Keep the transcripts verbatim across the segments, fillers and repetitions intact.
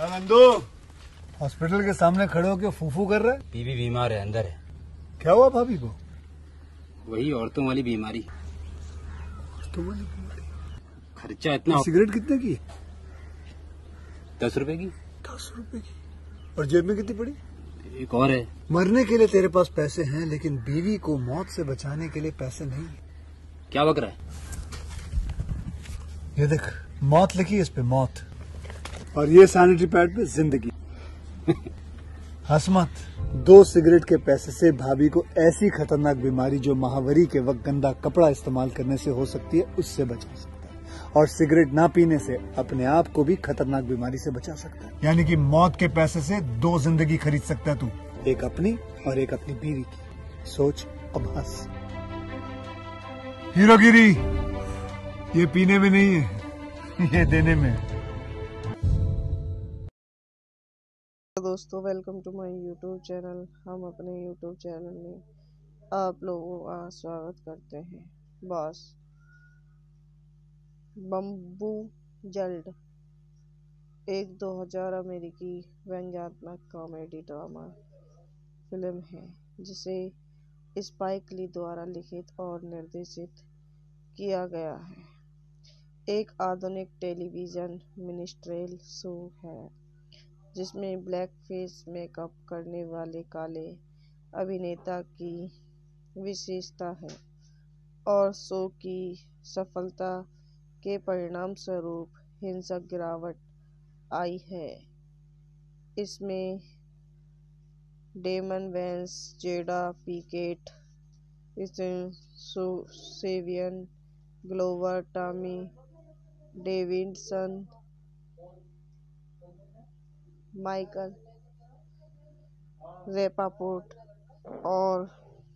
Nandu, hospital के सामने खड़े होकर फूफू कर रहा है। बीवी बीमार है, अंदर है। क्या हुआ भाभी को? वही औरतों वाली बीमारी। औरतों वाली बीमारी? खर्चा इतना। सिगरेट कितने की? दस रुपए की। दस रुपए की? और जेब में कितनी पड़ी? एक और है। मरने के लिए तेरे पास पैसे हैं, लेकिन बीवी को मौत से बचाने के लिए पैसे नहीं है। क्या बक रहा है? ये देख, मौत लिखी है इस पे, मौत। और ये सैनिटरी पैड पे जिंदगी। हंस मत। दो सिगरेट के पैसे से भाभी को ऐसी खतरनाक बीमारी जो महावरी के वक्त गंदा कपड़ा इस्तेमाल करने से हो सकती है, उससे बचा सकता है। और सिगरेट ना पीने से अपने आप को भी खतरनाक बीमारी से बचा सकता है। यानी कि मौत के पैसे से दो जिंदगी खरीद सकता है तू, एक अपनी और एक अपनी बीवी की। सोच, अब हंस। हीरोगिरी ये पीने में नहीं है, ये देने में है। दोस्तों, welcome to my YouTube channel. हम अपने यूट्यूब चैनल में आप लोगों का स्वागत करते हैं। बॉस बम्बू जल्ड एक दो हज़ार अमेरिकी व्यंग्यात्मक कॉमेडी ड्रामा फिल्म है, जिसे स्पाइक ली द्वारा लिखित और निर्देशित किया गया है। एक आधुनिक टेलीविज़न मिनिस्ट्रेल शो है जिसमें ब्लैक फेस मेकअप करने वाले काले अभिनेता की विशेषता है और शो की सफलता के परिणाम स्वरूप हिंसक गिरावट आई है। इसमें Damon Wayans, Jada Pinkett, Savion Glover, Tommy Davidson, Michael Rapaport और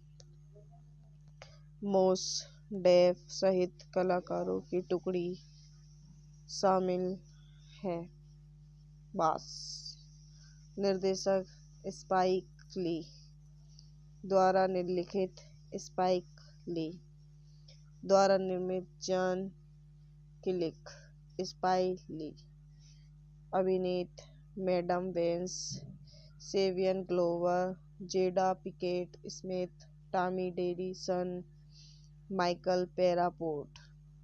मोस डेफ सहित कलाकारों की टुकड़ी शामिल है। बॉस निर्देशक स्पाइक ली द्वारा लिखित, स्पाइक ली द्वारा निर्मित, जॉन किलिक, स्पाइक ली अभिनीत, Damon Wayans, Savion Glover, Jada Pinkett Smith, Tommy Davidson, Michael Rapaport.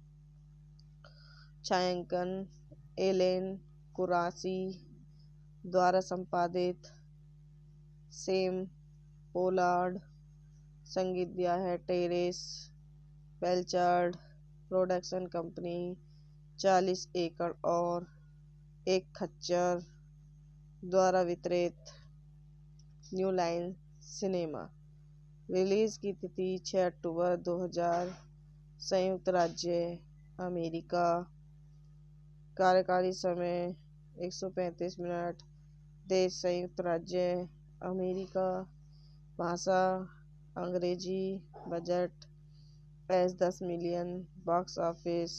छायांकन एलेन कुरासी द्वारा संपादित, सेम पोलार्ड। संगीत दिया है टेरेस बेलचार्ड। प्रोडक्शन कंपनी चालीस एकड़ और एक खच्चर द्वारा वितरित, न्यू लाइन सिनेमा। रिलीज की तिथि छह अक्टूबर दो हज़ार, संयुक्त राज्य अमेरिका। कार्यकारी समय एक सौ पैंतीस मिनट। देश संयुक्त राज्य अमेरिका। भाषा अंग्रेजी। बजट एस दस million. Box office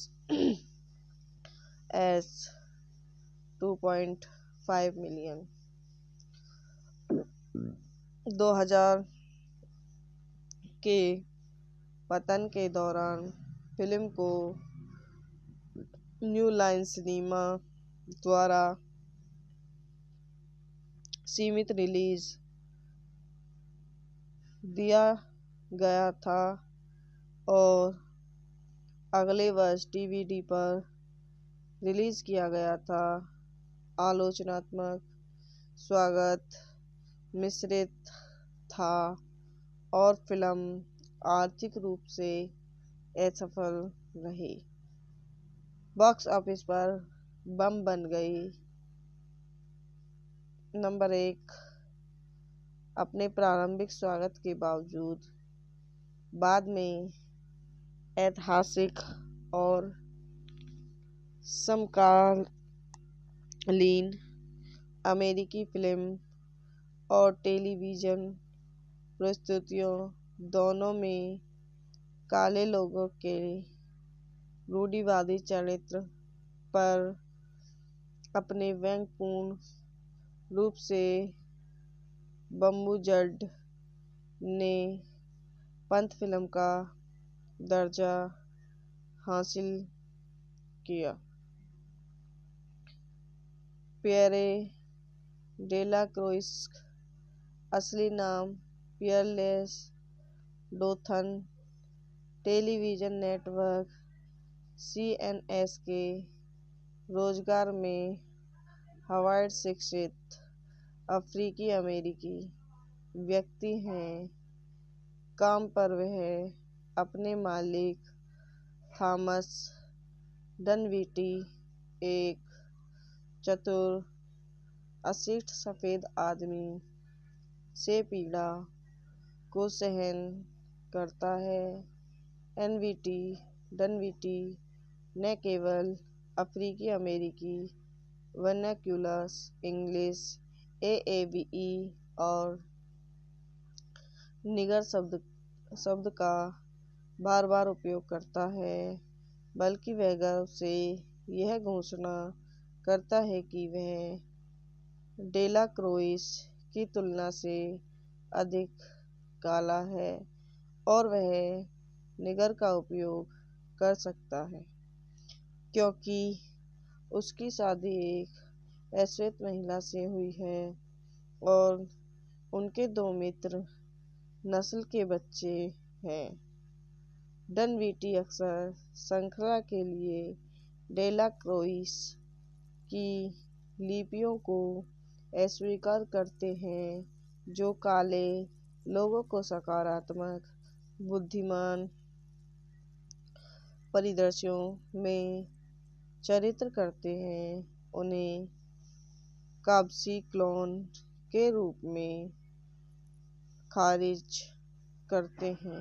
S two point five million. दो हज़ार के पतन के दौरान फिल्म को न्यू लाइन सिनेमा द्वारा सीमित रिलीज दिया गया था और अगले वर्ष डीवीडी पर रिलीज किया गया था। आलोचनात्मक स्वागत मिश्रित था और फिल्म आर्थिक रूप से असफल रही। बॉक्स ऑफिस पर बम बन गई। नंबर एक। अपने प्रारंभिक स्वागत के बावजूद बाद में ऐतिहासिक और समकालीन अमेरिकी फिल्म और टेलीविज़न प्रस्तुतियों दोनों में काले लोगों के रूढ़िवादी चरित्र पर अपने व्यंग्यपूर्ण रूप से बम्बू जल्ड ने पंथ फिल्म का दर्जा हासिल किया। पियरे डेलाक्रोइक्स, असली नाम Peerless Dothan, television network C N S के रोजगार में हार्वर्ड शिक्षित अफ्रीकी अमेरिकी व्यक्ति हैं। काम पर वह अपने मालिक थॉमस डनविटी, एक चतुर अशिष्ट सफ़ेद आदमी, से पीड़ा को सहन करता है। एनवीटी डनविटी न केवल अफ्रीकी अमेरिकी वर्नाक्यूलस English, A A B E और निगर शब्द शब्द का बार बार उपयोग करता है, बल्कि वह गर्व से यह घोषणा करता है कि वह डेलाक्रोइक्स की तुलना से अधिक काला है और वह निगर का उपयोग कर सकता है क्योंकि उसकी शादी एक अश्वेत महिला से हुई है और उनके दो मित्र नस्ल के बच्चे हैं। डनविटी अक्सर श्रृंखला के लिए डेलाक्रोइक्स की लिपियों को अस्वीकार करते हैं, जो काले लोगों को सकारात्मक, बुद्धिमान परिदृश्यों में चित्रित करते हैं। उन्हें काबसी क्लोन के रूप में खारिज करते हैं।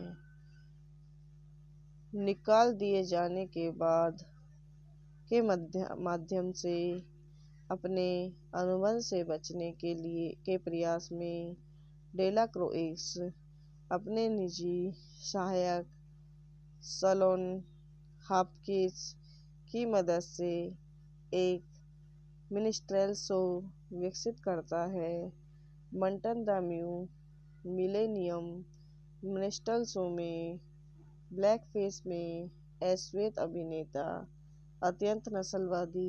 निकाल दिए जाने के बाद के माध्यम से अपने अनुबंध से बचने के लिए के प्रयास में डेलाक्रोइक्स अपने निजी सहायक सलोन हॉपकिंस की मदद से एक मिनिस्ट्रेल शो विकसित करता है। Mantan the new millennium मिनिस्ट्रेल show में ब्लैकफेस में अश्वेत अभिनेता अत्यंत नस्लवादी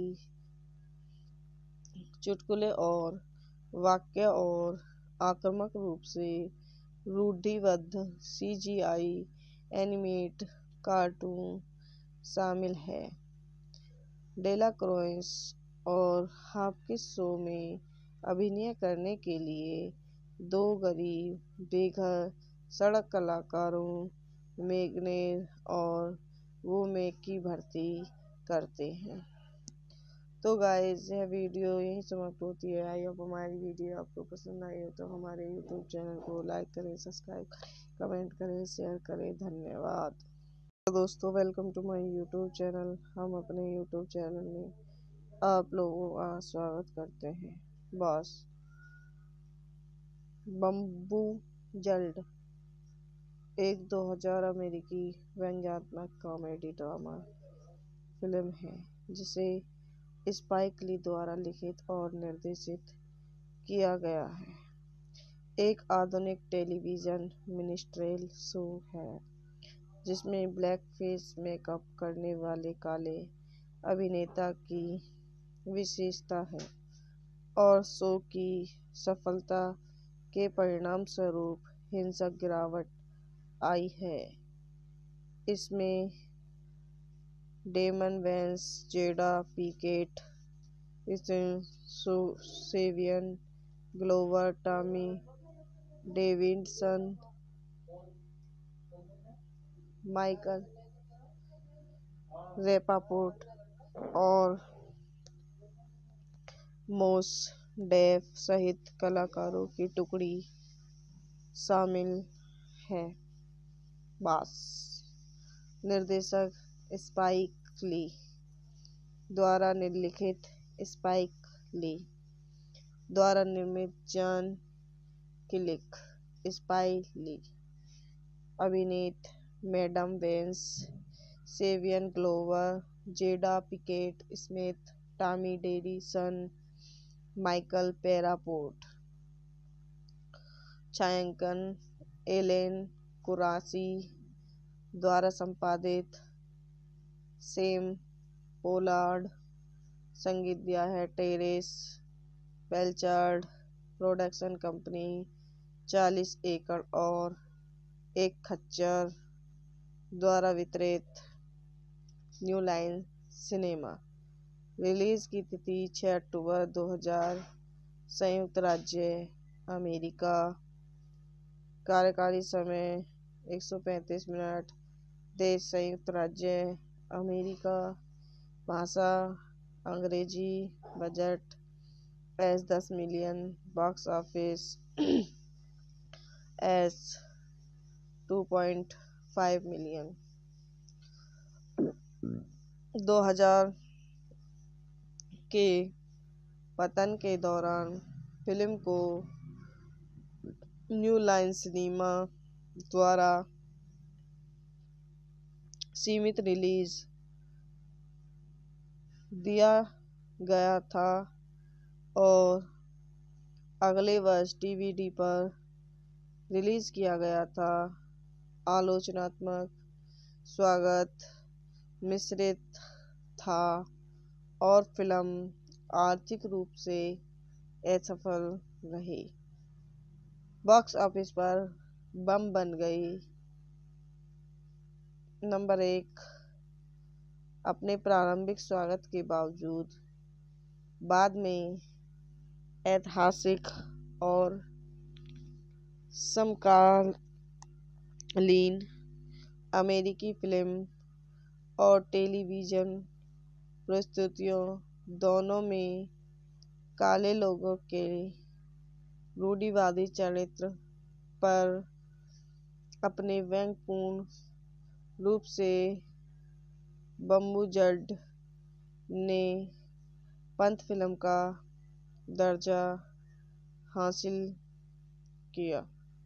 चुटकुले और वाक्य और आक्रामक रूप से रूढ़िबद्ध सी जी आई एनिमेट कार्टून शामिल है। डेलाक्रोइक्स और हॉपकिंस शो में अभिनय करने के लिए दो गरीब बेघर सड़क कलाकारों मैग्नेर और वोमेक की भर्ती करते हैं। तो गाइस, यह वीडियो यहीं समाप्त होती है। आई होप हमारी वीडियो आपको पसंद आई हो तो हमारे यूट्यूब चैनल को लाइक करें, सब्सक्राइब करें, कमेंट करें, शेयर करें। धन्यवाद। तो दोस्तों, welcome to my YouTube channel. हम अपने यूट्यूब चैनल में आप लोगों का स्वागत करते हैं। बॉस बम्बू जल्ड एक दो हज़ार अमेरिकी व्यंग्यात्मक कॉमेडी ड्रामा फिल्म है जिसे स्पाइक ली द्वारा लिखित और निर्देशित किया गया है। एक आधुनिक टेलीविज़न मिनिस्ट्रेल शो है जिसमें ब्लैकफेस मेकअप करने वाले काले अभिनेता की विशेषता है और शो की सफलता के परिणामस्वरूप हिंसक गिरावट आई है। इसमें Damon Wayans, Jada Pinkett, Savion Glover, Tommy Davidson, Michael Rapaport और मोस डेफ सहित कलाकारों की टुकड़ी शामिल है। बॉस निर्देशक स्पाइक ली द्वारा लिखित, स्पाइक ली द्वारा निर्मित, जॉन क्लिक, स्पाइक ली अभिनीत, Damon Wayans, Savion Glover, Jada Pinkett Smith, Tommy Davidson, Michael Rapaport. छायांकन एलेन कुरासी द्वारा संपादित, सेम पोलार्ड। संगीत दिया है टेरेस पेलचार्ड प्रोडक्शन कंपनी चालीस एकड़ और एक खच्चर द्वारा वितरित न्यू लाइन सिनेमा। रिलीज की तिथि छह अक्टूबर दो हज़ार। संयुक्त राज्य अमेरिका। कार्यकारी समय एक सौ पैंतीस मिनट। देश संयुक्त राज्य अमेरिका। भाषा अंग्रेजी। बजट एस दस million. Box office S two point five million. दो हज़ार के पतन के दौरान फिल्म को न्यू लाइन सिनेमा द्वारा सीमित रिलीज दिया गया था और अगले वर्ष डीवीडी पर रिलीज किया गया था। आलोचनात्मक स्वागत मिश्रित था और फिल्म आर्थिक रूप से असफल रही। बॉक्स ऑफिस पर बम बन गई। नंबर एक। अपने प्रारंभिक स्वागत के बावजूद बाद में ऐतिहासिक और समकालीन अमेरिकी फिल्म और टेलीविज़न प्रस्तुतियों दोनों में काले लोगों के रूढ़िवादी चरित्र पर अपने व्यंग्यपूर्ण रूप से बम्बू-जड ने पंथ फिल्म का दर्जा हासिल किया।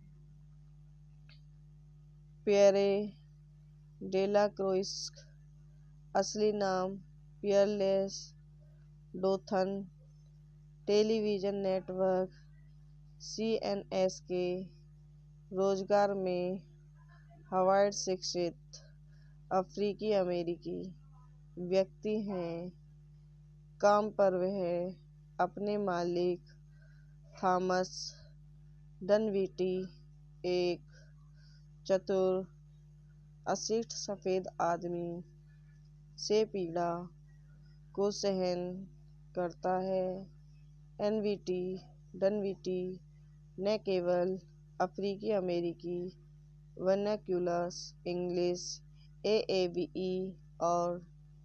पियरे डेला क्रोइक्स असली नाम Peerless Dothan television network C N S के रोजगार में हार्वर्ड शिक्षित अफ्रीकी अमेरिकी व्यक्ति हैं। काम पर वह अपने मालिक थॉमस डनविटी एक चतुर अशिष्ट सफेद आदमी से पीड़ा को सहन करता है। एनवीटी डनविटी न केवल अफ्रीकी अमेरिकी vernacular English A A B E और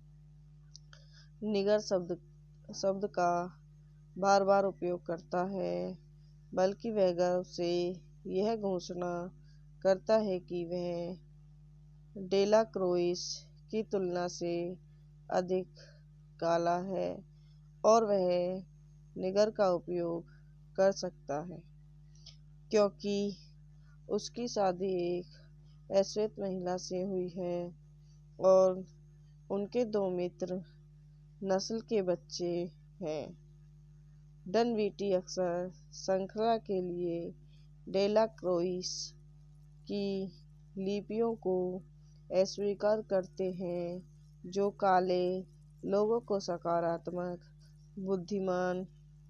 निगर शब्द शब्द का बार बार उपयोग करता है, बल्कि वह गर्व से यह घोषणा करता है कि वह डेला क्रोइक्स की तुलना से अधिक काला है और वह निगर का उपयोग कर सकता है क्योंकि उसकी शादी एक अश्वेत महिला से हुई है और उनके दो मित्र नस्ल के बच्चे हैं। डनविटी अक्सर श्रृंखला के लिए डेला क्रोइक्स की लिपियों को अस्वीकार करते हैं, जो काले लोगों को सकारात्मक बुद्धिमान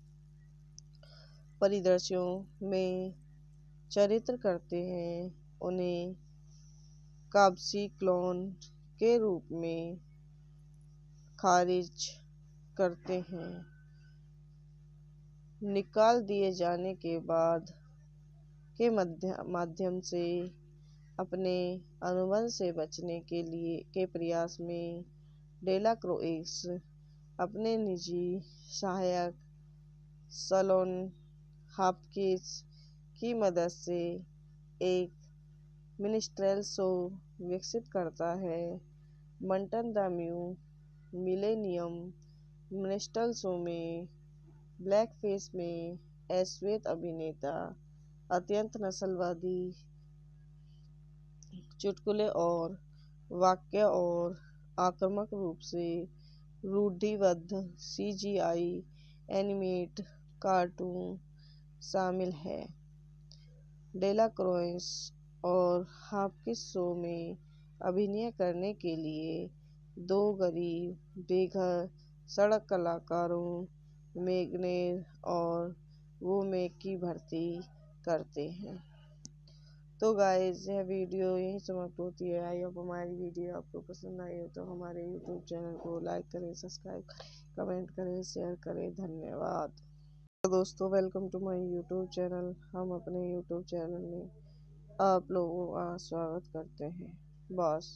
परिदृश्यों में चित्रित करते हैं। उन्हें काबसी क्लोन के रूप में खारिज करते हैं। निकाल दिए जाने के बाद के माध्यम से अपने अनुबंध से बचने के लिए के प्रयास में डेला क्रोइक्स अपने निजी सहायक सलोन हॉपकिंस की मदद से एक मिनिस्ट्रेल शो विकसित करता है। Mantan the new millennium मिनिस्ट्रेल show में ब्लैकफेस में अश्वेत अभिनेता अत्यंत नस्लवादी चुटकुले और वाक्य और आक्रामक रूप से रूढ़िबद्ध सी जी आई एनिमेट कार्टून शामिल है। डेला क्रोइक्स और हॉपकिंस शो में अभिनय करने के लिए दो गरीब बेघर सड़क कलाकारों मैग्नेर और वूमेक की भर्ती करते हैं। तो गाइस, यह वीडियो यहीं समाप्त होती है। आई होप हमारी वीडियो आपको पसंद आई हो तो हमारे यूट्यूब चैनल को लाइक करें, सब्सक्राइब करें, कमेंट करें, शेयर करें। धन्यवाद। तो दोस्तों, welcome to my YouTube channel. हम अपने यूट्यूब चैनल में आप लोगों का स्वागत करते हैं। बॉस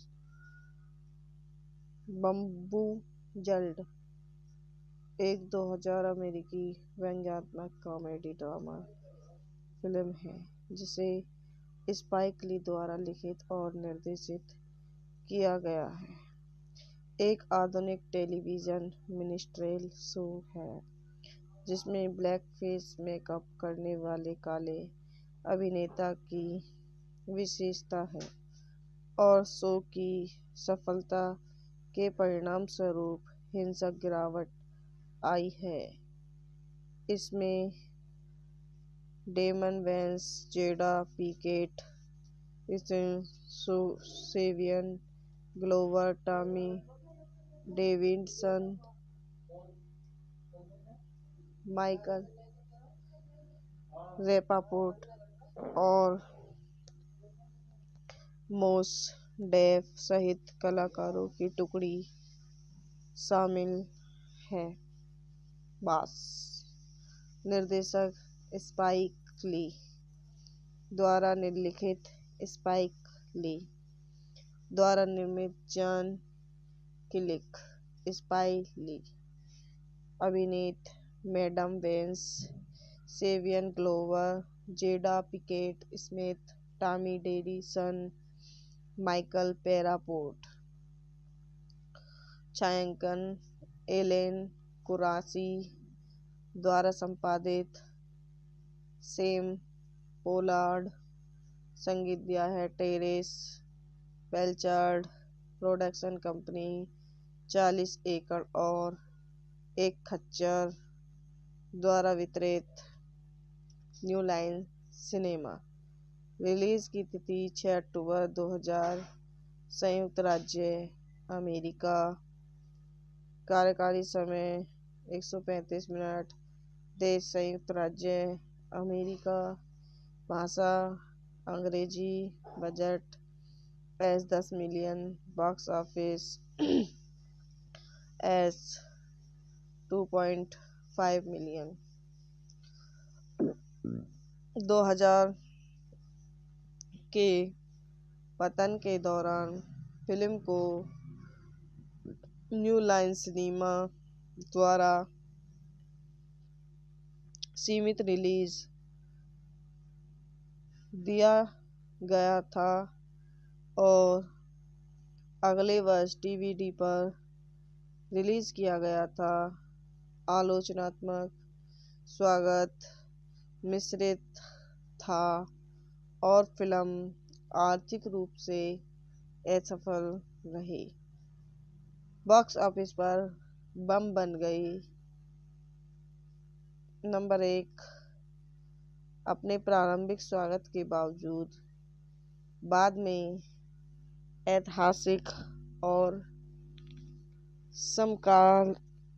बम्बू जल्ड एक दो हज़ार अमेरिकी व्यंग्यात्मक कॉमेडी ड्रामा फिल्म है जिसे स्पाइक ली द्वारा लिखित और निर्देशित किया गया है। एक आधुनिक टेलीविज़न मिनिस्ट्रेल शो है जिसमें ब्लैक फेस मेकअप करने वाले काले अभिनेता की विशेषता है और शो की सफलता के परिणाम स्वरूप हिंसक गिरावट आई है। इसमें Damon Wayans, Jada Pinkett, Savion Glover, Tommy Davidson, Michael Rapaport और मोस डेफ सहित कलाकारों की टुकड़ी शामिल है। बॉस निर्देशक स्पाइक ली द्वारा लिखित, स्पाइक ली द्वारा निर्मित, जॉन क्लिक, स्पाइक ली अभिनीत, Damon Wayans, Savion Glover, Jada Pinkett Smith, Tommy Davidson, Michael Rapaport. छायांकन एलेन कुरासी द्वारा संपादित, सेम पोलार्ड। संगीत दिया है टेरेस बेलचार्ड। प्रोडक्शन कंपनी चालीस एकड़ और एक खच्चर द्वारा वितरित, न्यू लाइन सिनेमा। रिलीज की तिथि छह अक्टूबर दो हज़ार, संयुक्त राज्य अमेरिका। कार्यकारी समय एक सौ पैंतीस मिनट। देश संयुक्त राज्य अमेरिका। भाषा अंग्रेजी। बजट एस दस million. Box office S two point five million. दो हज़ार के पतन के दौरान फिल्म को न्यू लाइन सिनेमा द्वारा सीमित रिलीज दिया गया था और अगले वर्ष डीवीडी पर रिलीज किया गया था। आलोचनात्मक स्वागत मिश्रित था और फिल्म आर्थिक रूप से असफल रही। बॉक्स ऑफिस पर बम बन गई। नंबर एक। अपने प्रारंभिक स्वागत के बावजूद बाद में ऐतिहासिक और समकालीन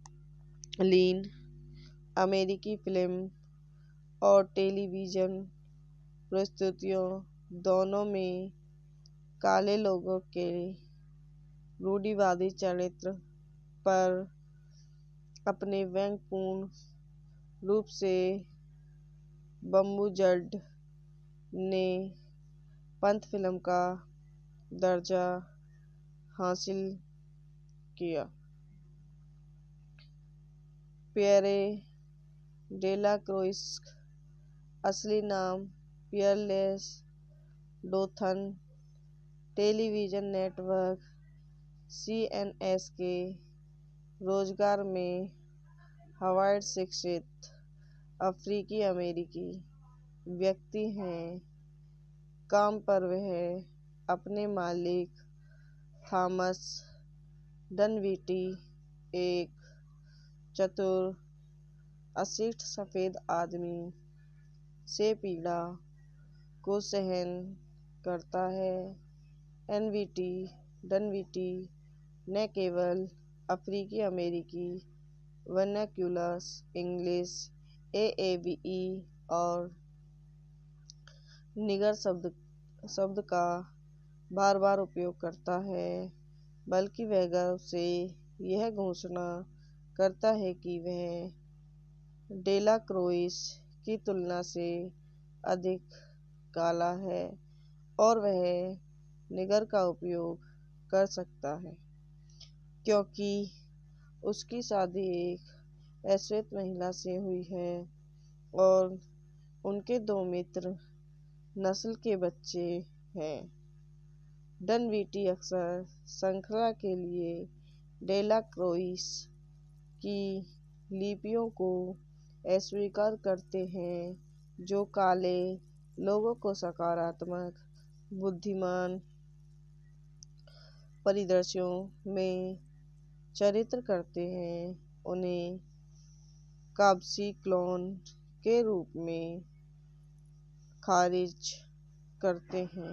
अमेरिकी फिल्म और टेलीविज़न प्रस्तुतियों दोनों में काले लोगों के रूढ़िवादी चरित्र पर अपने व्यंग्यपूर्ण रूप से बम्बू जल्ड ने पंथ फिल्म का दर्जा हासिल किया। पियरे डेला क्रूइस, असली नाम Peerless Dothan, television network C N S के रोजगार में हार्वर्ड शिक्षित अफ्रीकी अमेरिकी व्यक्ति हैं। काम पर वह अपने मालिक थॉमस डनविटी, एक चतुर अशिष्ट सफेद आदमी, से पीड़ा को सहन करता है। एनवीटी डनविटी न केवल अफ्रीकी अमेरिकी वर्नाक्यूलस English, A A B E और निगर शब्द शब्द का बार बार उपयोग करता है, बल्कि वह गर्व से यह घोषणा करता है कि वह डेलाक्रोइस की तुलना से अधिक काला है और वह निगर का उपयोग कर सकता है क्योंकि उसकी शादी एक अश्वेत महिला से हुई है और उनके दो मित्र नस्ल के बच्चे हैं। डनवीटी अक्सर श्रृंखला के लिए डेलाक्रोइस की लिपियों को अस्वीकार करते हैं, जो काले लोगों को सकारात्मक, बुद्धिमान परिदृश्यों में चित्रित करते हैं। उन्हें काबसी क्लोन के रूप में खारिज करते हैं।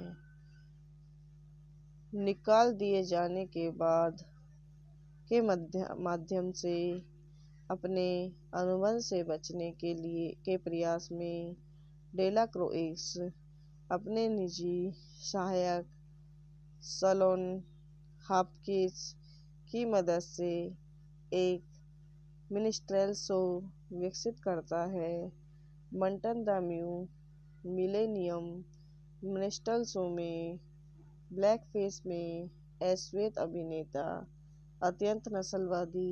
निकाल दिए जाने के बाद के माध्यम से अपने अनुबंध से बचने के लिए के प्रयास में डेलाक्रोइस अपने निजी सहायक सलोन हॉपकिंस की मदद से एक मिनिस्ट्रेल शो विकसित करता है। Mantan the new millennium मिनिस्ट्रेल show में ब्लैकफेस में अश्वेत अभिनेता अत्यंत नस्लवादी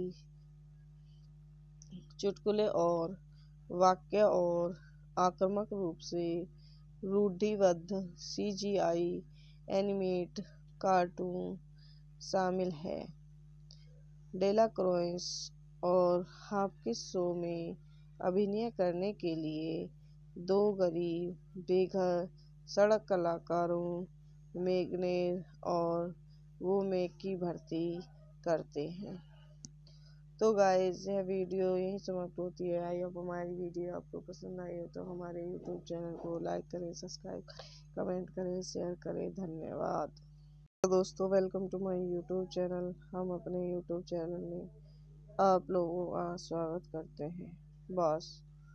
चुटकुले और वाक्य और आक्रामक रूप से रूढ़िबद्ध सी जी आई एनिमेट कार्टून शामिल है। डेलाक्रोइस और हॉपकिंस शो में अभिनय करने के लिए दो गरीब बेघर सड़क कलाकारों मैग्नेर और वोमेक की भर्ती करते हैं। तो गाइस, यह वीडियो यहीं समाप्त होती है। आई होप हमारी वीडियो आपको पसंद आई हो तो हमारे यूट्यूब चैनल को लाइक करें, सब्सक्राइब करें, कमेंट करें, शेयर करें। धन्यवाद। तो दोस्तों, welcome to my YouTube channel. हम अपने यूट्यूब चैनल में आप लोगों का स्वागत करते हैं। बॉस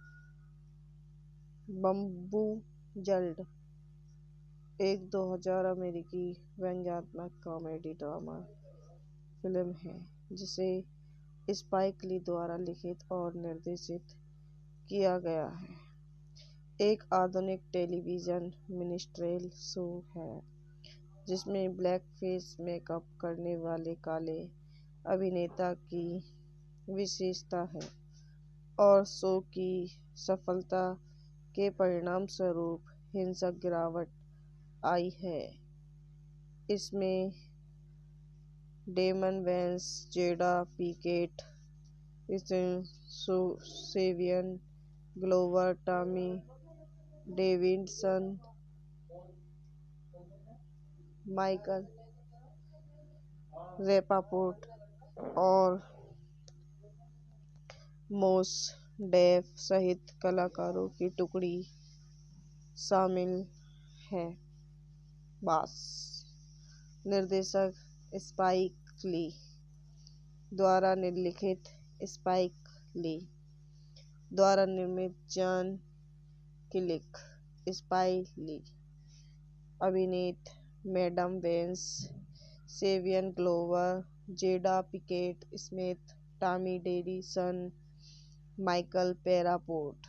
बम्बू जल्ड एक दो हज़ार अमेरिकी व्यंग्यात्मक कॉमेडी ड्रामा फिल्म है जिसे स्पाइक ली द्वारा लिखित और निर्देशित किया गया है। एक आधुनिक टेलीविज़न मिनिस्ट्रेल शो है जिसमें ब्लैक फेस मेकअप करने वाले काले अभिनेता की विशेषता है और शो की सफलता के परिणाम स्वरूप हिंसक गिरावट आई है। इसमें Damon Wayans, Jada Pinkett, Savion Glover, Tommy Davidson, Michael Rapaport और मोस डेफ सहित कलाकारों की टुकड़ी शामिल है। बॉस निर्देशक स्पाइक ली द्वारा लिखित, स्पाइक ली द्वारा निर्मित, जॉन क्लिक, स्पाइक ली अभिनीत, Damon Wayans, Savion Glover, Jada Pinkett Smith, Tommy Davidson, Michael Rapaport.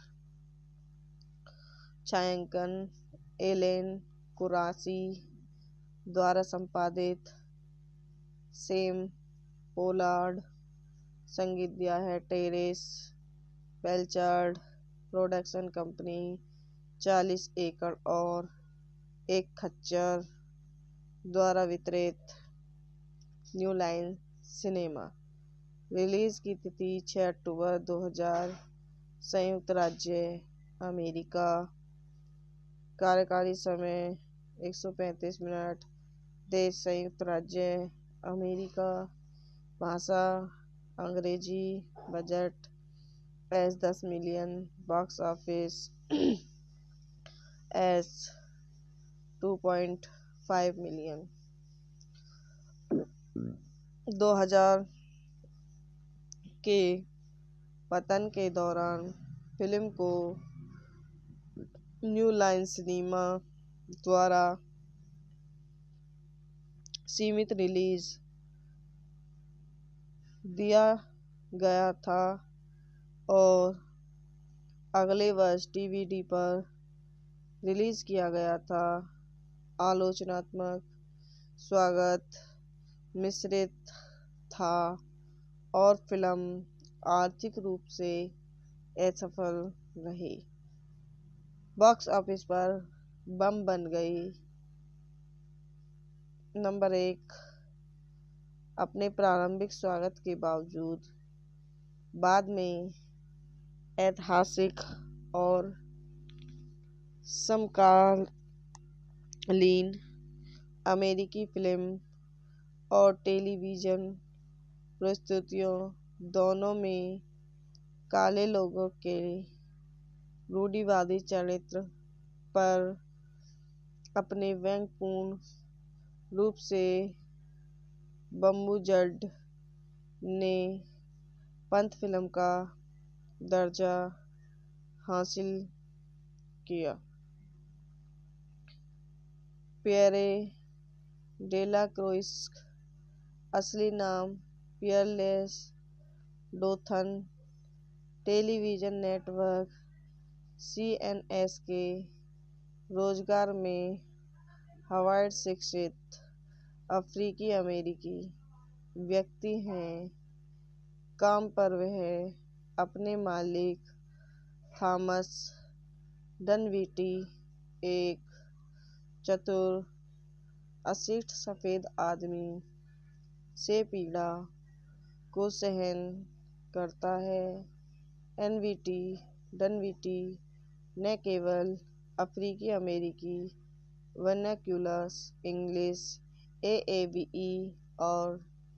छायांकन एलेन कुरासी द्वारा संपादित, सेम पोलार्ड। संगीत दिया है टेरेस बेलचार्ड। प्रोडक्शन कंपनी चालीस एकड़ और एक खच्चर द्वारा वितरित, न्यू लाइन सिनेमा। रिलीज की तिथि छह अक्टूबर दो हज़ार, संयुक्त राज्य अमेरिका। कार्यकारी समय एक सौ पैंतीस मिनट। देश संयुक्त राज्य अमेरिका। भाषा अंग्रेजी। बजट एस दस million. Box office S two point five million. दो हज़ार के पतन के दौरान फिल्म को न्यू लाइन सिनेमा द्वारा सीमित रिलीज दिया गया था और अगले वर्ष डीवीडी पर रिलीज किया गया था। आलोचनात्मक स्वागत मिश्रित था और फिल्म आर्थिक रूप से असफल रही। बॉक्स ऑफिस पर बम बन गई। नंबर एक, अपने प्रारंभिक स्वागत के बावजूद बाद में ऐतिहासिक और समकालीन अमेरिकी फिल्म और टेलीविज़न प्रस्तुतियों दोनों में काले लोगों के रूढ़िवादी चरित्र पर अपने व्यंग्यपूर्ण रूप से बम्बू जल्ड ने पंथ फिल्म का दर्जा हासिल किया। पियरे डेला क्रोइस, असली नाम Peerless Dothan, television network C N S के रोजगार में हार्वर्ड शिक्षित अफ्रीकी अमेरिकी व्यक्ति हैं। काम पर वह अपने मालिक थॉमस डनविटी, एक चतुर अशिष्ट सफेद आदमी, से पीड़ा को सहन करता है। एनवीटी डनविटी न केवल अफ्रीकी अमेरिकी vernacular English A A B E और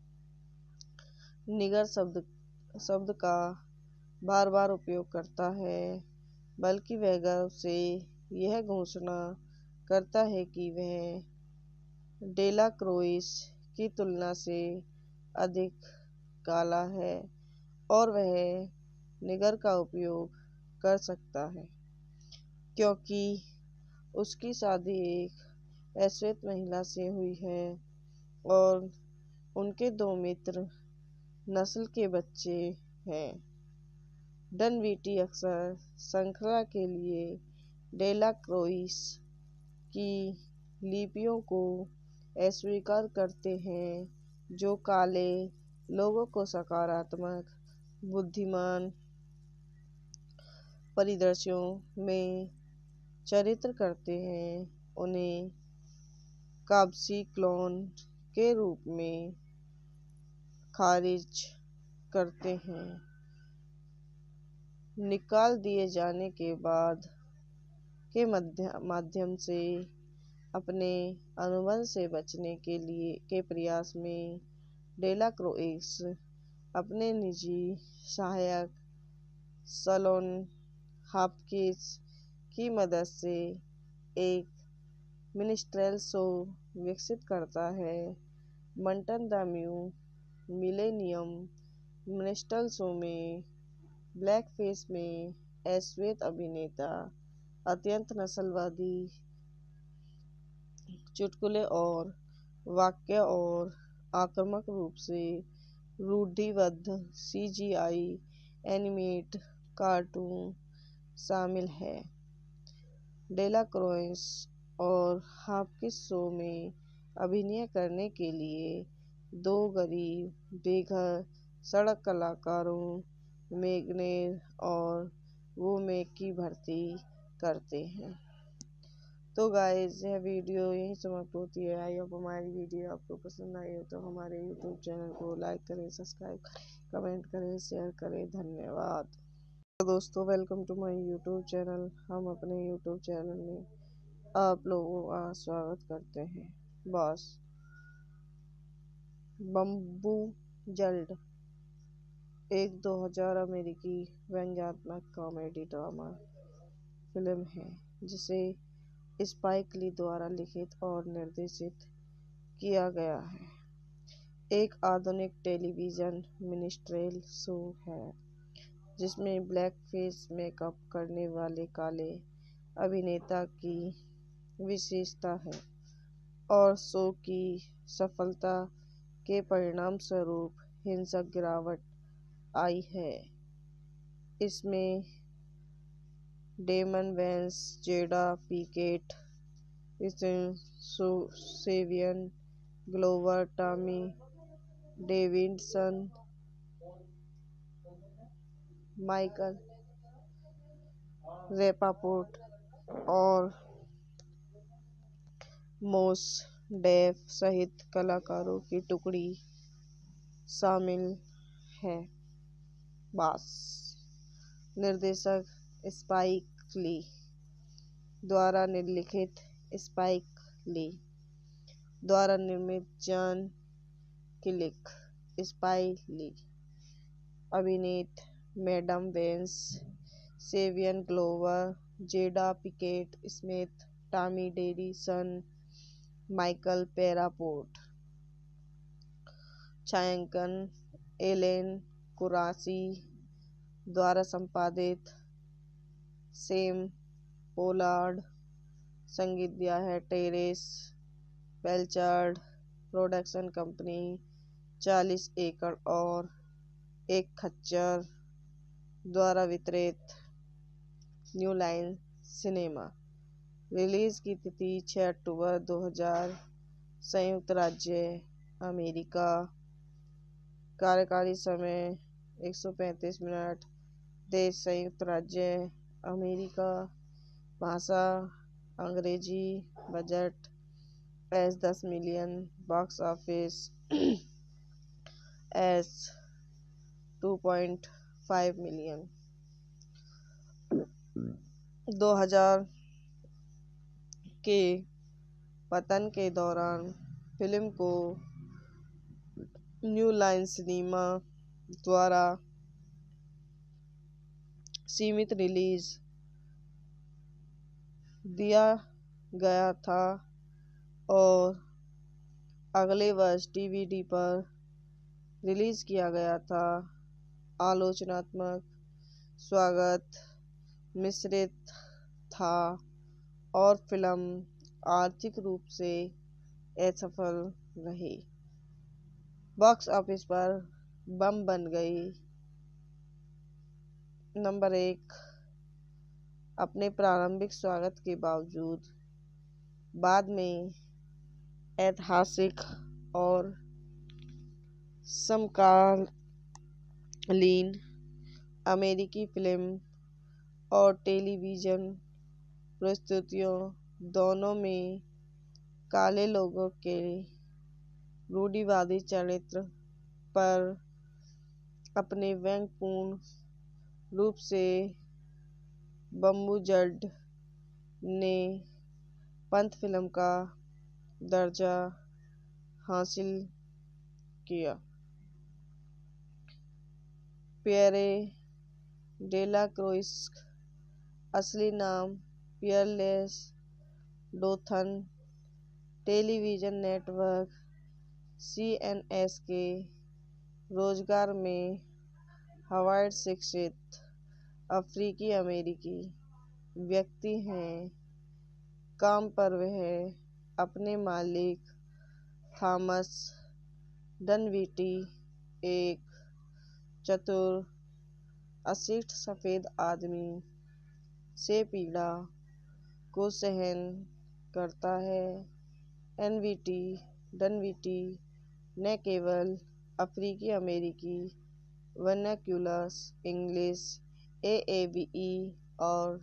निगर शब्द शब्द का बार बार उपयोग करता है, बल्कि वह गर्व से यह घोषणा करता है कि वह डेला क्रोइस की तुलना से अधिक काला है और वह निगर का उपयोग कर सकता है क्योंकि उसकी शादी एक अश्वेत महिला से हुई है और उनके दो मित्र नस्ल के बच्चे हैं। डनविटी अक्सर श्रृंखला के लिए डेला क्रोइस की लिपियों को अस्वीकार करते हैं, जो काले लोगों को सकारात्मक बुद्धिमान परिदृश्यों में चरित्र करते हैं। उन्हें काबसी क्लोन के रूप में खारिज करते हैं। निकाल दिए जाने के बाद के माध्यम से अपने अनुबंध से बचने के लिए के प्रयास में डेला क्रोइस अपने निजी सहायक सलोन हॉपकिंस की मदद से एक मिनिस्ट्रेल शो विकसित करता है। Mantan the new millennium मिनिस्ट्रेल show में ब्लैकफेस में अश्वेत अभिनेता अत्यंत नस्लवादी चुटकुले और वाक्य और आक्रामक रूप से रूढ़िबद्ध सी जी आई एनिमेट कार्टून शामिल है। डेला क्रोइस और हॉपकिंस शो में अभिनय करने के लिए दो गरीब बेघर सड़क कलाकारों मैग्नेर और वूमेक की भर्ती करते हैं। तो गाइस, यह वीडियो यहीं समाप्त होती है। आई होप हमारी वीडियो आपको पसंद आई हो तो हमारे यूट्यूब चैनल को लाइक करें, सब्सक्राइब करें, कमेंट करें, शेयर करें। धन्यवाद। तो दोस्तों, welcome to my YouTube channel. हम अपने यूट्यूब चैनल में आप लोगों का स्वागत करते हैं। बॉस बम्बू जल्ड एक दो हज़ार अमेरिकी व्यंग्यात्मक कॉमेडी ड्रामा फिल्म है जिसे स्पाइक ली द्वारा लिखित और निर्देशित किया गया है। एक आधुनिक टेलीविज़न मिनिस्ट्रेल शो है जिसमें ब्लैक फेस मेकअप करने वाले काले अभिनेता की विशेषता है और शो की सफलता के परिणाम स्वरूप हिंसक गिरावट आई है। इसमें Damon Wayans, Jada Pinkett, Savion Glover, Tommy Davidson, Michael Rapaport और मोस डेफ सहित कलाकारों की टुकड़ी शामिल है। बॉस निर्देशक स्पाइक ली द्वारा लिखित, स्पाइक ली द्वारा निर्मित, जॉन किलिक, स्पाइक ली अभिनीत, Damon Wayans, Savion Glover, Jada Pinkett Smith, Tommy Davidson, Michael Rapaport. छायांकन एलेन कुरासी द्वारा संपादित, सैम पोलार्ड। संगीत दिया है टेरेस बेलचार्ड। प्रोडक्शन कंपनी चालीस एकड़ और एक खच्चर द्वारा वितरित, न्यू लाइन सिनेमा। रिलीज की तिथि छह अक्टूबर दो हज़ार, संयुक्त राज्य अमेरिका। कार्यकारी समय एक सौ पैंतीस मिनट। देश संयुक्त राज्य अमेरिका। भाषा अंग्रेजी। बजट एस दस million. Box office S two point five million. दो हज़ार के पतन के दौरान फिल्म को न्यू लाइन सिनेमा द्वारा सीमित रिलीज दिया गया था और अगले वर्ष डीवीडी पर रिलीज किया गया था। आलोचनात्मक स्वागत मिश्रित था और फिल्म आर्थिक रूप से असफल रही। बॉक्स ऑफिस पर बम बन गई। नंबर एक। अपने प्रारंभिक स्वागत के बावजूद बाद में ऐतिहासिक और समकालीन अमेरिकी फिल्म और टेलीविज़न प्रस्तुतियों दोनों में काले लोगों के रूढ़िवादी चरित्र पर अपने व्यंग्यपूर्ण रूप से बम्बूजड ने पंथ फिल्म का दर्जा हासिल किया। पियरे डेला क्रोइस, असली नाम Peerless Dothan, television network C N S के रोजगार में हार्वर्ड शिक्षित अफ्रीकी अमेरिकी व्यक्ति हैं। काम पर वह अपने मालिक थॉमस डनविटी, एक चतुर अशिष्ट सफेद आदमी, से पीड़ा को सहन करता है। एनवीटी डनविटी न केवल अफ्रीकी अमेरिकी vernacular English A A B E और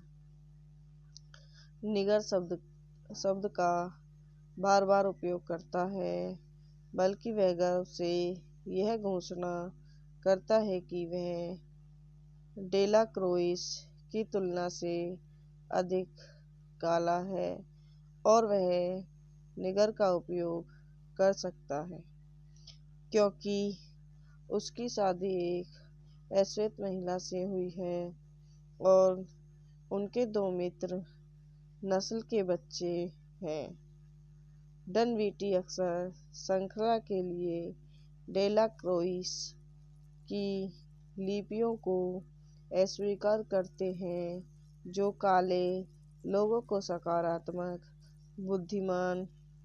निगर शब्द शब्द का बार बार उपयोग करता है, बल्कि वह गर्व से यह घोषणा करता है कि वह डेला क्रोइस की तुलना से अधिक काला है और वह निगर का उपयोग कर सकता है क्योंकि उसकी शादी एक अश्वेत महिला से हुई है और उनके दो मित्र नस्ल के बच्चे हैं। डनविटी अक्सर श्रृंखला के लिए डेला क्रोइस की लिपियों को अस्वीकार करते हैं, जो काले लोगों को सकारात्मक, बुद्धिमान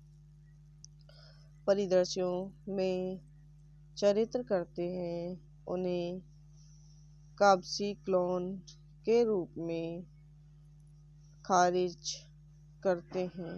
परिदृश्यों में चरित्र करते हैं, उन्हें काबसी क्लोन के रूप में खारिज करते हैं।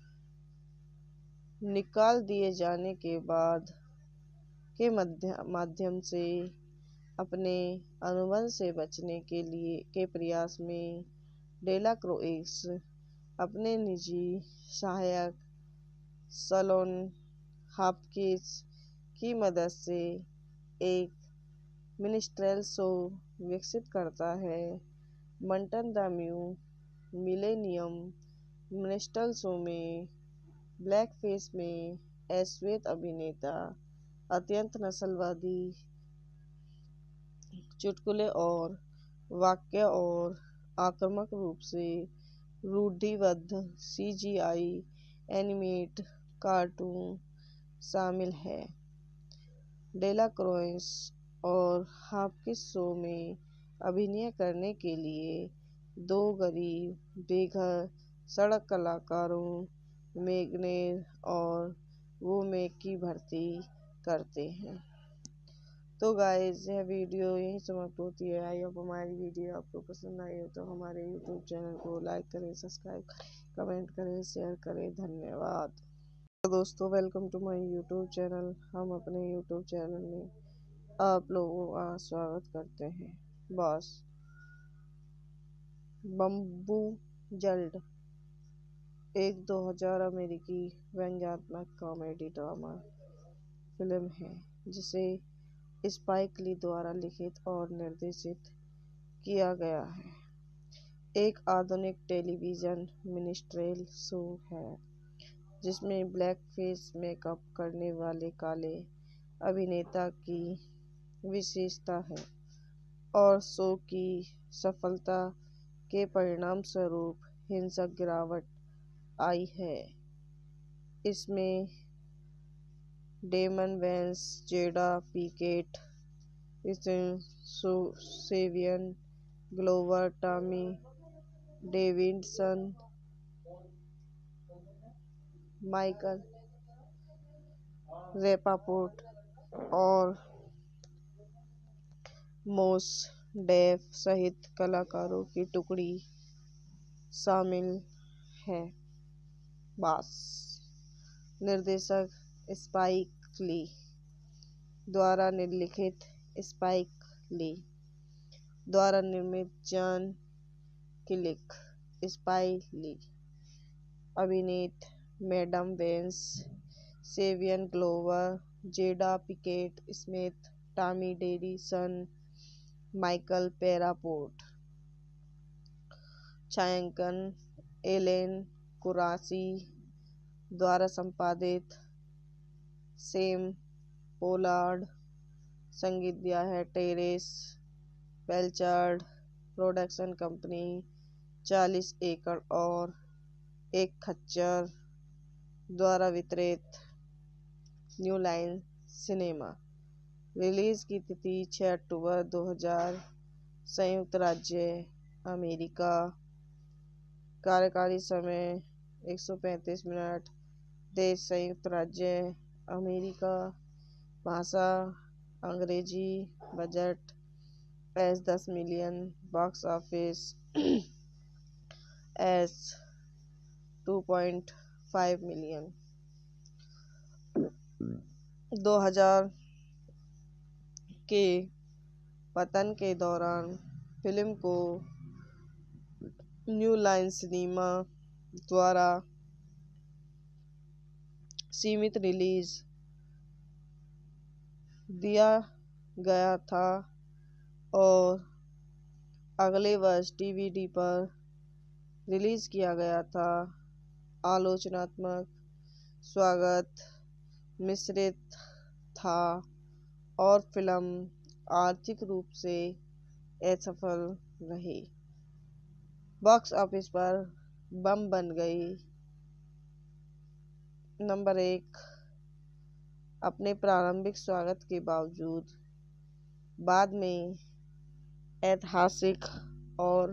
निकाल दिए जाने के बाद के माध्यम से अपने अनुबंध से बचने के लिए के प्रयास में डेलाक्रोix अपने निजी सहायक सलोन हॉपकिंस की मदद से एक मिनिस्ट्रेल शो विकसित करता है। Mantan the new millennium मिनिस्ट्रेल show में ब्लैकफेस में अश्वेत अभिनेता अत्यंत नस्लवादी चुटकुले और वाक्य और आक्रामक रूप से रूढ़िबद्ध सीजीआई एनिमेट कार्टून शामिल है। डेलाक्रोix और हॉपकिंस शो में अभिनय करने के लिए दो गरीब बेघर सड़क कलाकारों मैग्नेर और वोमैक की भर्ती करते हैं। तो गाइस, यह वीडियो यहीं समाप्त होती है। आई होप हमारी वीडियो आपको पसंद आई हो तो हमारे यूट्यूब चैनल को लाइक करें, सब्सक्राइब करें, कमेंट करें, शेयर करें। धन्यवाद। तो दोस्तों, welcome to my YouTube channel. हम अपने यूट्यूब चैनल में आप लोगों का स्वागत करते हैं। बॉस बम्बू जल्ड एक दो हज़ार अमेरिकी व्यंग्यात्मक कॉमेडी ड्रामा फिल्म है जिसे स्पाइक ली द्वारा लिखित और निर्देशित किया गया है। एक आधुनिक टेलीविज़न मिनिस्ट्रेल शो है जिसमें ब्लैकफेस मेकअप करने वाले काले अभिनेता की विशेषता है और शो की सफलता के परिणाम स्वरूप हिंसक गिरावट आई है। इसमें Damon Wayans, Jada Pinkett, Savion Glover, Tommy Davidson, Michael Rapaport और मोस डेफ सहित कलाकारों की टुकड़ी शामिल है। बॉस निर्देशक स्पाइक ली द्वारा लिखित, स्पाइक ली द्वारा निर्मित, जॉन किलिक, स्पाइक ली अभिनीत, Damon Wayans, Savion Glover, Jada Pinkett Smith, Tommy Davidson, Michael Rapaport. छायांकन एलेन कुरासी द्वारा संपादित, सैम पोलार्ड। संगीत दिया है टेरेस बेलचार्ड। प्रोडक्शन कंपनी चालीस एकड़ और एक खच्चर द्वारा वितरित, न्यू लाइन सिनेमा। रिलीज की तिथि छह अक्टूबर दो हज़ार, संयुक्त राज्य अमेरिका। कार्यकारी समय एक सौ पैंतीस मिनट। देश संयुक्त राज्य अमेरिका। भाषा अंग्रेजी। बजट एस दस million. Box office S two point five million. दो हज़ार के पतन के दौरान फिल्म को न्यू लाइन सिनेमा द्वारा सीमित रिलीज दिया गया था और अगले वर्ष डीवीडी पर रिलीज किया गया था। आलोचनात्मक स्वागत मिश्रित था और फिल्म आर्थिक रूप से असफल रही। बॉक्स ऑफिस पर बम बन गई। नंबर एक। अपने प्रारंभिक स्वागत के बावजूद बाद में ऐतिहासिक और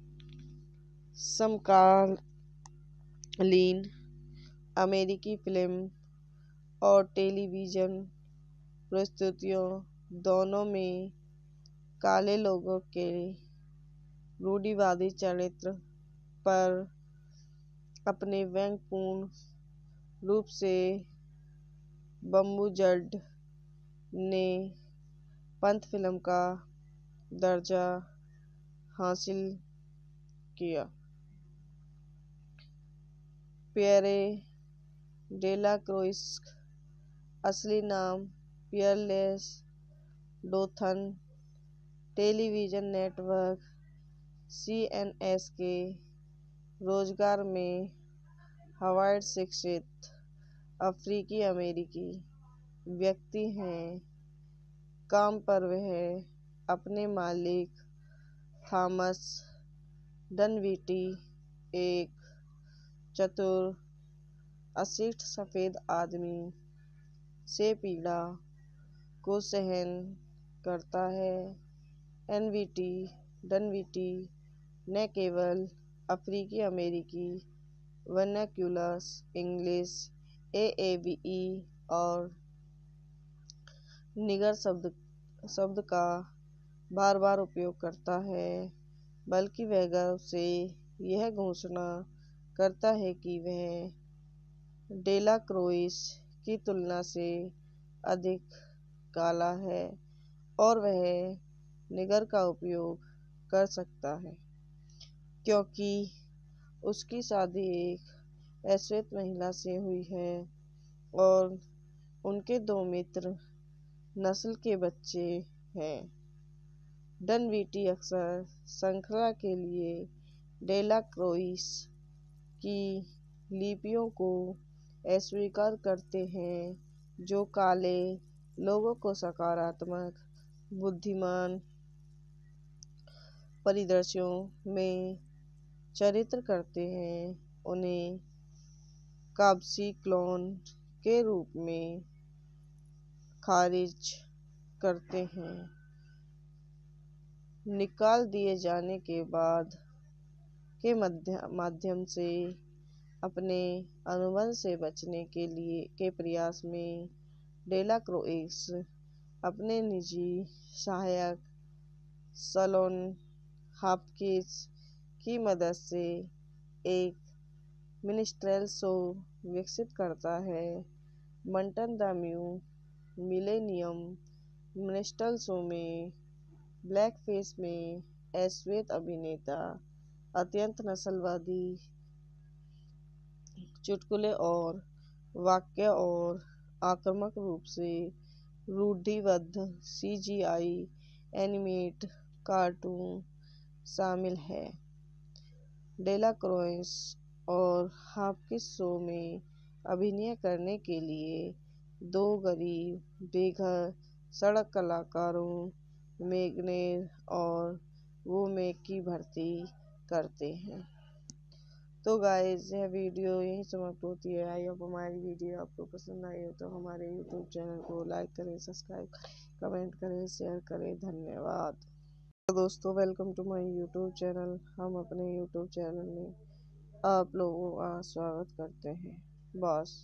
समकालीन अमेरिकी फिल्म और टेलीविज़न प्रस्तुतियों दोनों में काले लोगों के रूढ़िवादी चरित्र पर अपने व्यंग्यपूर्ण रूप से बम्बू जल्ड ने पंथ फिल्म का दर्जा हासिल किया। पियरे डेला क्रोइस, असली नाम Peerless Dothan, television network C N S के रोजगार में हार्वर्ड शिक्षित अफ्रीकी अमेरिकी व्यक्ति हैं। काम पर वह अपने मालिक थॉमस डनविटी, एक चतुर अशिष्ट सफेद आदमी से पीड़ा को सहन करता है। एनवीटी डनविटी न केवल अफ्रीकी अमेरिकी vernacular English A A B E और निगर शब्द शब्द का बार बार उपयोग करता है, बल्कि वह गर्व से यह घोषणा करता है कि वह डेला क्रोइस की तुलना से अधिक काला है और वह निगर का उपयोग कर सकता है क्योंकि उसकी शादी एक अश्वेत महिला से हुई है और उनके दो मित्र नस्ल के बच्चे हैं। डनविटी अक्सर श्रृंखला के लिए डेला क्रोइस की लिपियों को अस्वीकार करते हैं, जो काले लोगों को सकारात्मक बुद्धिमान परिदृश्यों में चरित्र करते हैं। उन्हें काबसी क्लोन के रूप में खारिज करते हैं। निकाल दिए जाने के बाद के माध्यम से अपने अनुबंध से बचने के लिए के प्रयास में डेला क्रोइस अपने निजी सहायक सलोन हॉपकिंस की मदद से एक मिनिस्ट्रेल शो विकसित करता है। Mantan the new millennium मिनिस्ट्रेल show में ब्लैकफेस में अश्वेत अभिनेता अत्यंत नस्लवादी चुटकुले और वाक्य और आक्रामक रूप से रूढ़िबद्ध सी जी आई एनिमेटेड कार्टून शामिल है। डेला क्रोइस और हॉपकिंस शो में अभिनय करने के लिए दो गरीब बेघर सड़क कलाकारों मैगनेर और वूमेक की भर्ती करते हैं। तो गाइस, यह वीडियो यहीं समाप्त होती है। आई होप हमारी वीडियो आपको पसंद आई हो तो हमारे यूट्यूब चैनल को लाइक करें, सब्सक्राइब करें, कमेंट करें, शेयर करें। धन्यवाद। तो दोस्तों, welcome to my YouTube channel. हम अपने यूट्यूब चैनल में आप लोगों का स्वागत करते हैं। बॉस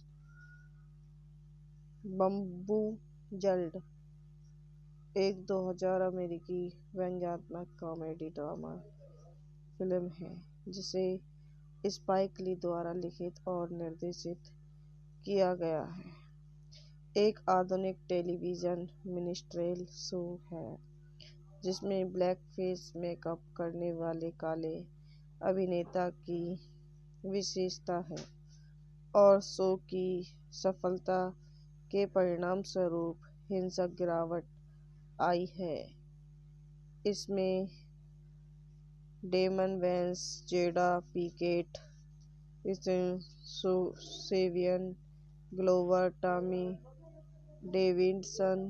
बम्बू जल्ड एक दो हज़ार अमेरिकी व्यंग्यात्मक कॉमेडी ड्रामा फिल्म है जिसे स्पाइक ली द्वारा लिखित और निर्देशित किया गया है। एक आधुनिक टेलीविज़न मिनिस्ट्रेल शो है जिसमें ब्लैकफेस मेकअप करने वाले काले अभिनेता की विशेषता है और शो की सफलता के परिणाम स्वरूप हिंसक गिरावट आई है। इसमें Damon Wayans, Jada Pinkett, Savion Glover, Tommy Davidson,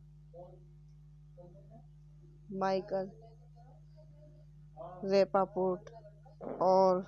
Michael Rapaport और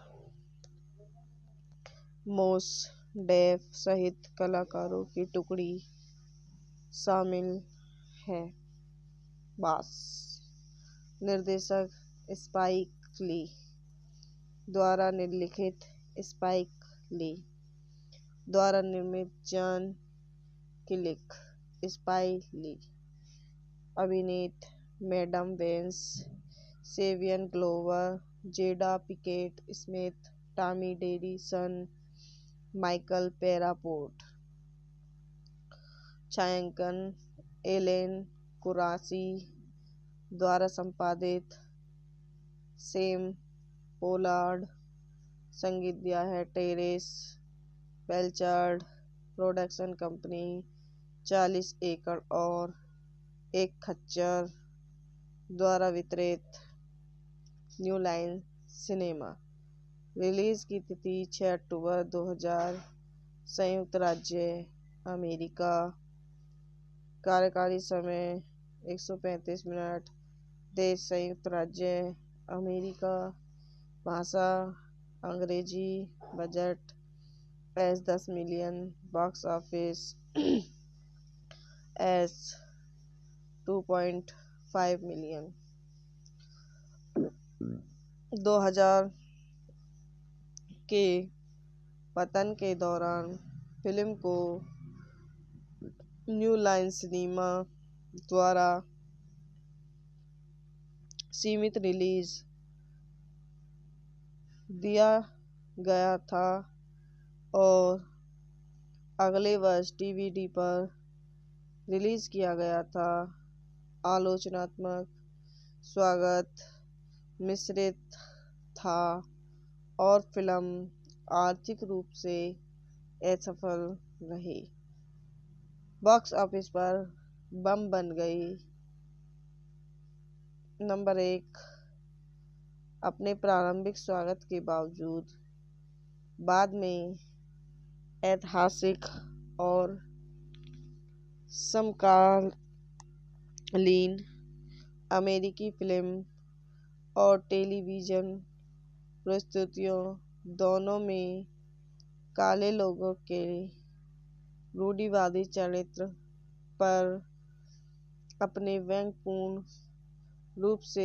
मोस डेफ सहित कलाकारों की टुकड़ी शामिल है। बस निर्देशक स्पाइक ली द्वारा निर्लिखित, स्पाइक ली द्वारा निर्मित जॉन क्लिक, स्पाइक ली अभिनीत Damon Wayans, Savion Glover, Jada Pinkett Smith, Tommy Davidson, Michael Rapaport. छायांकन एलेन कुरासी द्वारा संपादित, सेम पोलार्ड। संगीत दिया है टेरेस बेलचार्ड। प्रोडक्शन कंपनी चालीस एकड़ और एक खच्चर द्वारा वितरित, न्यू लाइन सिनेमा। रिलीज की तिथि छह अक्टूबर दो हज़ार, संयुक्त राज्य अमेरिका। कार्यकारी समय एक सौ पैंतीस मिनट। देश संयुक्त राज्य अमेरिका। भाषा अंग्रेजी। बजट एस दस million. Box office S two point five million. दो हज़ार के पतन के दौरान फिल्म को न्यू लाइन सिनेमा द्वारा सीमित रिलीज दिया गया था और अगले वर्ष डीवीडी पर रिलीज किया गया था। आलोचनात्मक स्वागत मिश्रित था और फिल्म आर्थिक रूप से असफल रही। बॉक्स ऑफिस पर बम बन गई। नंबर एक, अपने प्रारंभिक स्वागत के बावजूद बाद में ऐतिहासिक और समकालीन अमेरिकी फिल्म और टेलीविज़न प्रस्तुतियों दोनों में काले लोगों के रूढ़िवादी चरित्र पर अपने व्यंग्यपूर्ण रूप से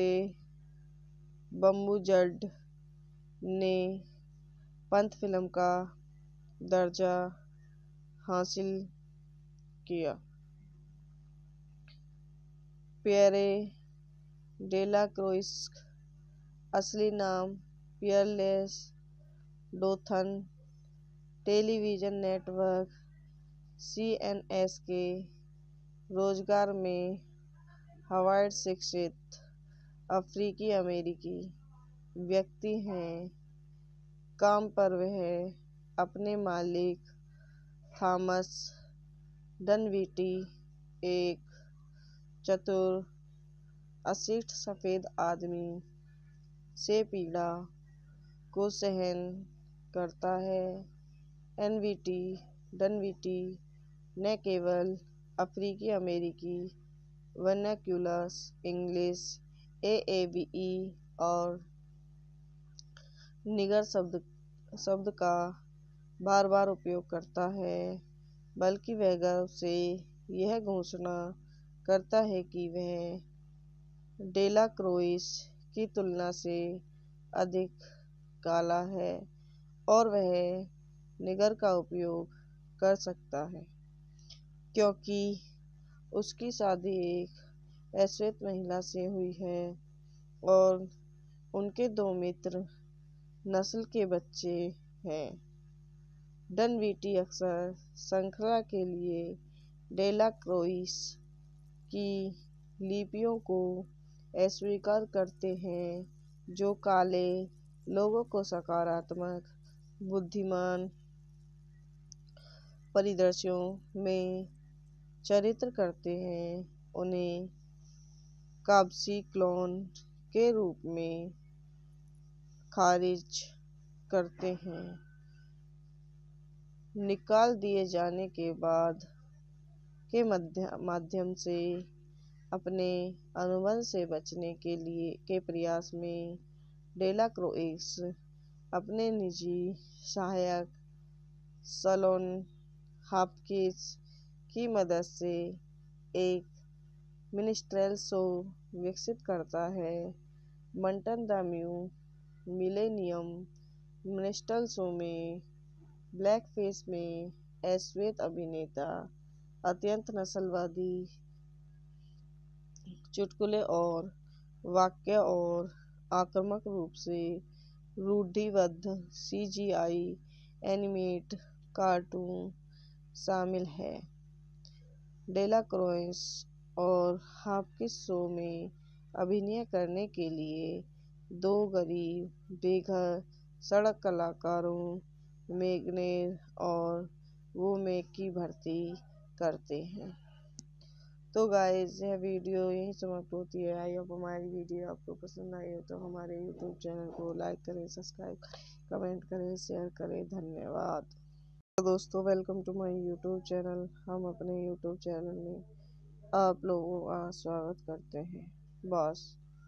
बम्बूजड ने पंथ फिल्म का दर्जा हासिल किया। पियरे डेलाक्रोइक्स, असली नाम Peerless Dothan, television network C N S के रोजगार में हार्वर्ड शिक्षित अफ्रीकी अमेरिकी व्यक्ति हैं। काम पर वह अपने मालिक थॉमस डनविटी, एक चतुर अशिष्ट सफेद आदमी से पीड़ा को सहन करता है। एनवीटी डनविटी न केवल अफ्रीकी अमेरिकी vernacular English A A B E और निगर शब्द शब्द का बार बार उपयोग करता है, बल्कि वह गर्व से यह घोषणा करता है कि वह डेलाक्रोइस की तुलना से अधिक काला है और वह निगर का उपयोग कर सकता है क्योंकि उसकी शादी एक अश्वेत महिला से हुई है और उनके दो मित्र नस्ल के बच्चे हैं। डनविटी अक्सर श्रृंखला के लिए डेलाक्रोइस की लिपियों को अस्वीकार करते हैं, जो काले लोगों को सकारात्मक, बुद्धिमान परिदृश्यों में चित्रित करते हैं। उन्हें काबसी क्लोन के रूप में खारिज करते हैं। निकाल दिए जाने के बाद के माध्यम से अपने अनुबंध से बचने के लिए के प्रयास में डेलाक्रोइक्स अपने निजी सहायक सलोन हॉपकिंस की मदद से एक मिनिस्ट्रेल शो विकसित करता है। Mantan the new millennium मिनिस्ट्रेल show में ब्लैक फेस में अश्वेत अभिनेता अत्यंत नस्लवादी चुटकुले और वाक्य और आक्रामक रूप से रूढ़िबद्ध सीजीआई एनिमेट कार्टून शामिल है। डेला क्रोइस और हापकिंस शो में अभिनय करने के लिए दो गरीब बेघर सड़क कलाकारों मैग्नेर और वोमेक की भर्ती करते हैं। तो गाइस, यह वीडियो यहीं समाप्त होती है। आई होप हमारी वीडियो आपको पसंद आई हो तो हमारे यूट्यूब चैनल को लाइक करें, सब्सक्राइब करें, कमेंट करें, शेयर करें। धन्यवाद। तो दोस्तों, welcome to my YouTube channel. हम अपने यूट्यूब चैनल में आप लोगों का स्वागत करते हैं। बॉस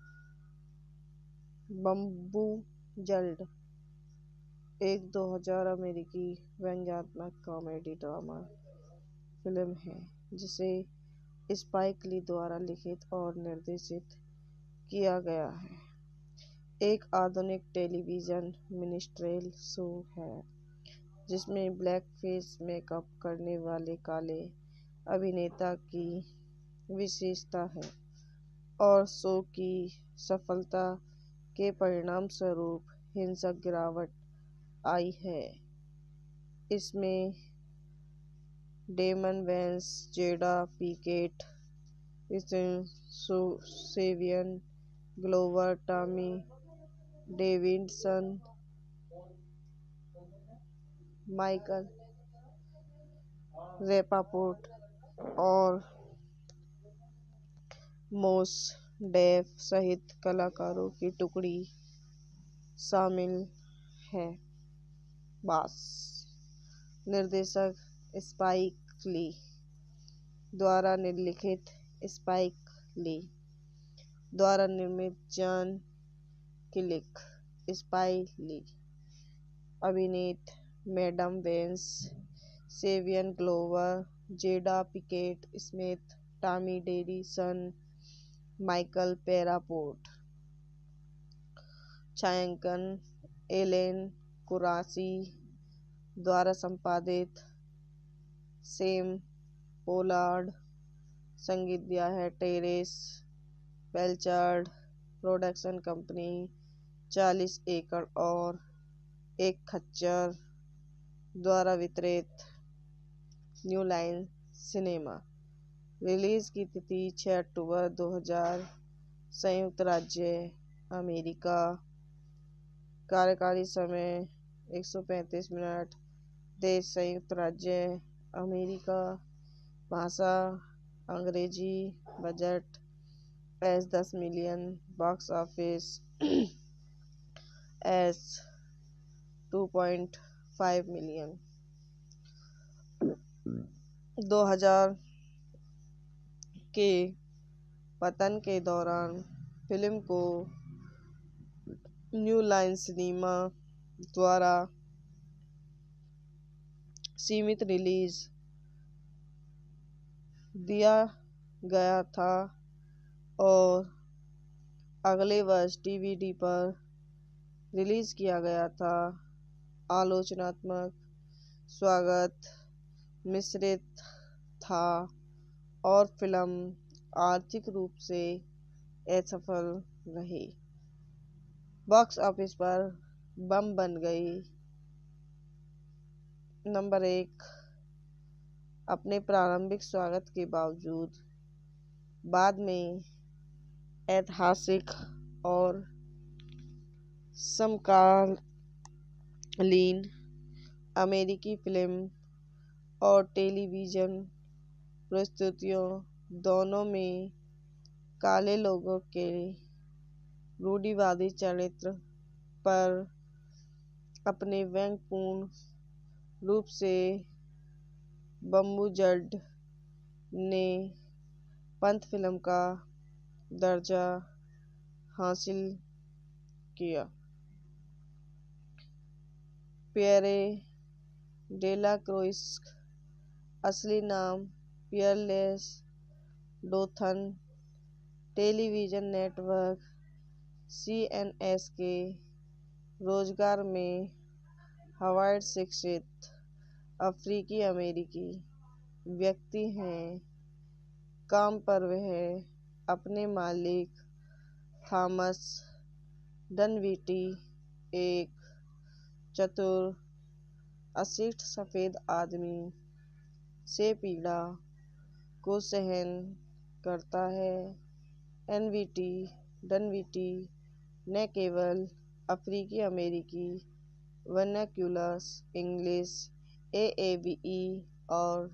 बम्बू जल्ड एक दो हज़ार अमेरिकी व्यंग्यात्मक कॉमेडी ड्रामा फिल्म है जिसे स्पाइक ली द्वारा लिखित और निर्देशित किया गया है। एक आधुनिक टेलीविज़न मिनिस्ट्रेल शो है जिसमें ब्लैक फेस मेकअप करने वाले काले अभिनेता की विशेषता है और शो की सफलता के परिणामस्वरूप हिंसक गिरावट आई है। इसमें Damon Wayans, Jada Pinkett, Savion Glover, Tommy Davidson, Michael Rapaport और मोस डेफ सहित कलाकारों की टुकड़ी शामिल है। बॉस निर्देशक स्पाइक ली द्वारा लिखित, स्पाइक ली द्वारा निर्मित, जॉन क्लिक, स्पाइक ली अभिनीत, Damon Wayans, Savion Glover, Jada Pinkett Smith, Tommy Davidson, Michael Rapaport. छायांकन एलेन कुरासी द्वारा संपादित, सेम पोलार्ड। संगीत दिया है टेरेस बेलचार्ड। प्रोडक्शन कंपनी चालीस एकड़ और एक खच्चर द्वारा वितरित, न्यू लाइन सिनेमा। रिलीज की तिथि छह अक्टूबर दो हज़ार, संयुक्त राज्य अमेरिका। कार्यकारी समय एक सौ पैंतीस मिनट। देश संयुक्त राज्य अमेरिका। भाषा अंग्रेजी। बजट एस दस million. Box office S two point five million. दो हज़ार के पतन के दौरान फिल्म को न्यू लाइन सिनेमा द्वारा सीमित रिलीज दिया गया था और अगले वर्ष डीवीडी पर रिलीज किया गया था। आलोचनात्मक स्वागत मिश्रित था और फिल्म आर्थिक रूप से असफल रही। बॉक्स ऑफिस पर बम बन गई। नंबर एक। अपने प्रारंभिक स्वागत के बावजूद बाद में ऐतिहासिक और समकालीन अमेरिकी फिल्म और टेलीविज़न प्रस्तुतियों दोनों में काले लोगों के रूढ़िवादी चरित्र पर अपने व्यंग्यपूर्ण रूप से बम्बू जल्ड ने पंथ फिल्म का दर्जा हासिल किया। पियरे डेला क्रोइस, असली नाम Peerless Dothan television network C N S के रोजगार में हार्वर्ड शिक्षित अफ्रीकी अमेरिकी व्यक्ति हैं। काम पर वह अपने मालिक थॉमस डनविटी, एक चतुर अशिष्ट सफ़ेद आदमी, से पीड़ा को सहन करता है। एनवीटी डनविटी न केवल अफ्रीकी अमेरिकी vernacular English A A B E और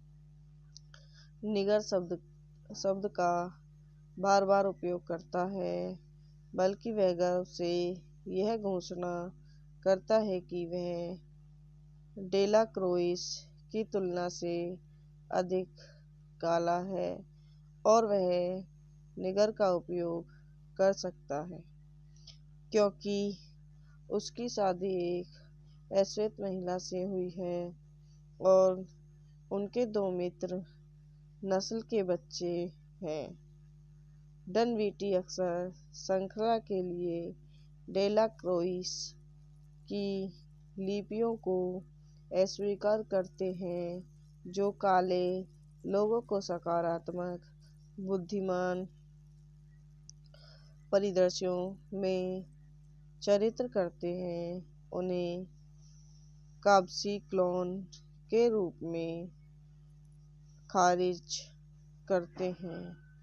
निगर शब्द शब्द का बार बार उपयोग करता है, बल्कि वह गर्व से यह घोषणा करता है कि वह डेलाक्रोइस की तुलना से अधिक काला है और वह निगर का उपयोग कर सकता है क्योंकि उसकी शादी एक अश्वेत महिला से हुई है और उनके दो मित्र नस्ल के बच्चे हैं। डनविटी अक्सर श्रृंखला के लिए डेलाक्रोइस की लिपियों को अस्वीकार करते हैं, जो काले लोगों को सकारात्मक, बुद्धिमान परिदृश्यों में चित्रित करते हैं। उन्हें काबसी क्लोन के रूप में खारिज करते हैं।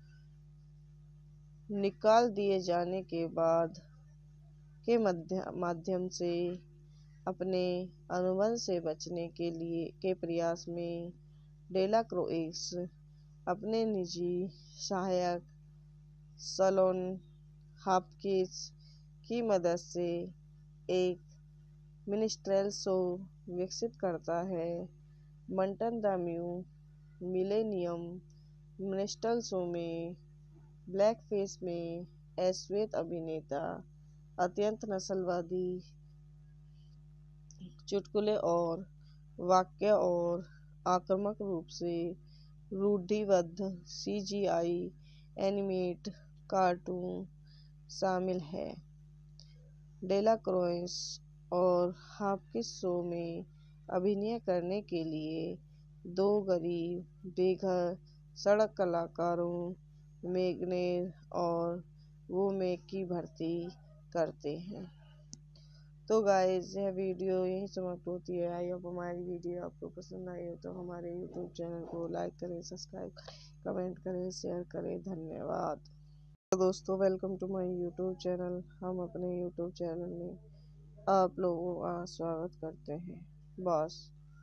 निकाल दिए जाने के बाद के माध्यम से अपने अनुबंध से बचने के लिए के प्रयास में डेलाक्रोइस अपने निजी सहायक सलोन हॉपकिंस की मदद से एक मिनिस्ट्रेल शो विकसित करता है। Mantan the new millennium मिनिस्ट्रेल show में ब्लैकफेस में अश्वेत अभिनेता अत्यंत नस्लवादी चुटकुले और वाक्य और आक्रामक रूप से रूढ़िबद्ध सी जी आई एनिमेट कार्टून शामिल है। डेलाक्रोइस और हॉपकिंस शो में अभिनय करने के लिए दो गरीब बेघर सड़क कलाकारों मैग्नेर और वोमेक की भर्ती करते हैं। तो गाइस, यह वीडियो यहीं समाप्त होती है। आई होप हमारी वीडियो आपको पसंद आई हो तो हमारे यूट्यूब चैनल को लाइक करें, सब्सक्राइब करें, कमेंट करें, शेयर करें। धन्यवाद। तो दोस्तों, welcome to my YouTube channel. हम अपने यूट्यूब चैनल में आप लोगों का स्वागत करते हैं। बॉस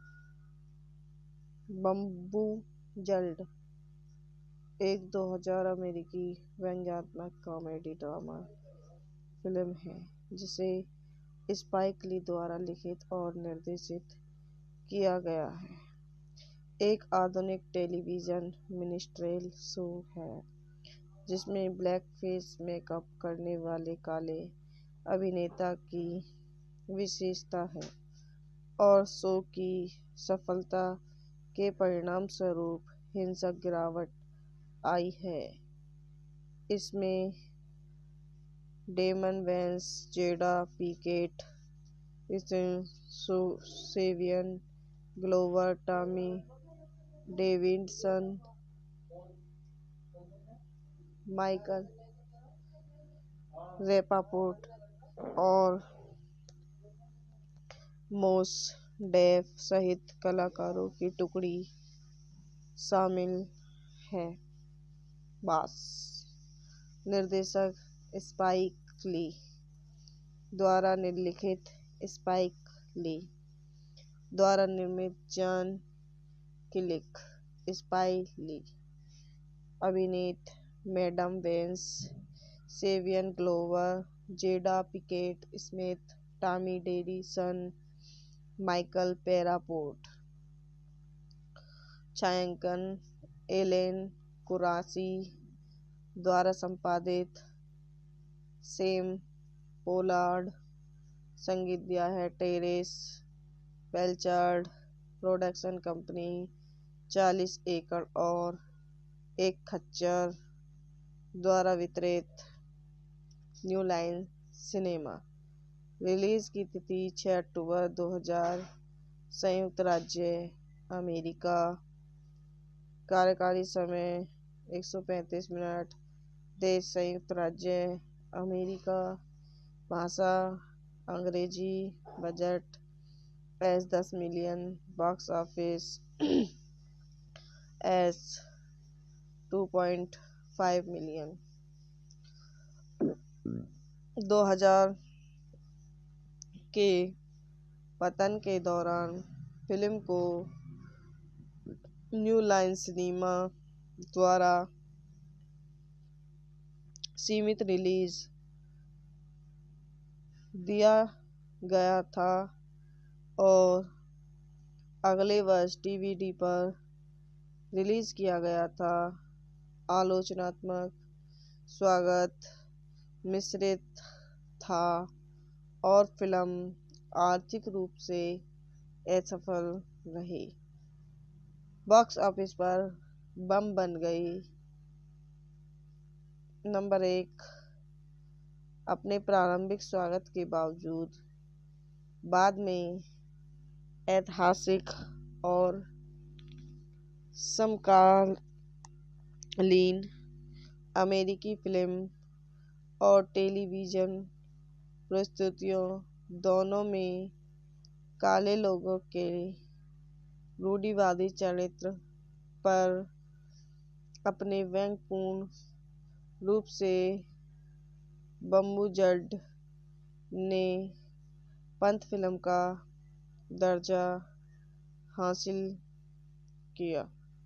बम्बू जल्ड एक दो हज़ार अमेरिकी व्यंग्यात्मक कॉमेडी ड्रामा फिल्म है जिसे स्पाइक ली द्वारा लिखित और निर्देशित किया गया है। एक आधुनिक टेलीविज़न मिनिस्ट्रेल शो है जिसमें ब्लैकफेस मेकअप करने वाले काले अभिनेता की विशेषता है और शो की सफलता के परिणाम स्वरूप हिंसक गिरावट आई है। इसमें Damon Wayans, Jada Pinkett, Savion Glover, Tommy Davidson, Michael Rapaport और मोस डेफ सहित कलाकारों की टुकड़ी शामिल है। बॉस निर्देशक स्पाइक ली द्वारा लिखित, स्पाइक ली द्वारा निर्मित, जॉन क्लिक, स्पाइक ली अभिनीत, Damon Wayans, Savion Glover, Jada Pinkett Smith, Tommy Davidson, Michael Rapaport. छायांकन एलेन कुरासी द्वारा संपादित, सेम पोलार्ड। संगीत दिया है टेरेस बेलचार्ड। प्रोडक्शन कंपनी चालीस एकड़ और एक खच्चर। द्वारा वितरित न्यू लाइन सिनेमा। रिलीज की तिथि छह अक्टूबर दो हज़ार। संयुक्त राज्य अमेरिका। कार्यकारी समय एक सौ पैंतीस मिनट। देश संयुक्त राज्य अमेरिका। भाषा अंग्रेजी। बजट एस दस million. Box office S two point five million. दो हज़ार के पतन के दौरान फिल्म को न्यू लाइन सिनेमा द्वारा सीमित रिलीज दिया गया था और अगले वर्ष डीवीडी पर रिलीज किया गया था। आलोचनात्मक स्वागत मिश्रित था और फिल्म आर्थिक रूप से असफल रही। बॉक्स ऑफिस पर बम बन गई। नंबर एक। अपने प्रारंभिक स्वागत के बावजूद बाद में ऐतिहासिक और समकालीन अमेरिकी फिल्म और टेलीविज़न प्रस्तुतियों दोनों में काले लोगों के रूढ़िवादी चरित्र पर अपने व्यंग्यपूर्ण रूप से बम्बूजड ने पंथ फिल्म का दर्जा हासिल किया।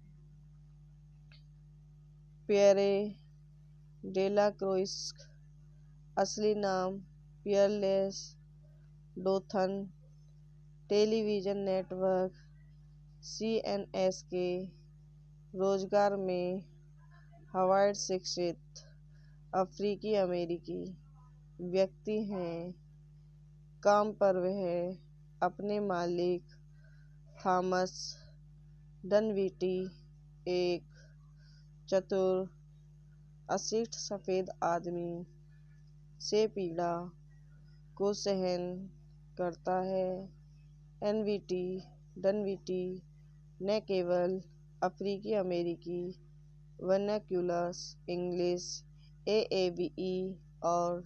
पियरे डेला क्रोइक्स असली नाम Peerless Dothan television network C N S के रोजगार में हार्वर्ड शिक्षित अफ्रीकी अमेरिकी व्यक्ति हैं। काम पर वह अपने मालिक थॉमस डनविटी एक चतुर अशिष्ट सफेद आदमी से पीड़ा को सहन करता है। एनवीटी डनविटी न केवल अफ्रीकी अमेरिकी vernacular English A A B E और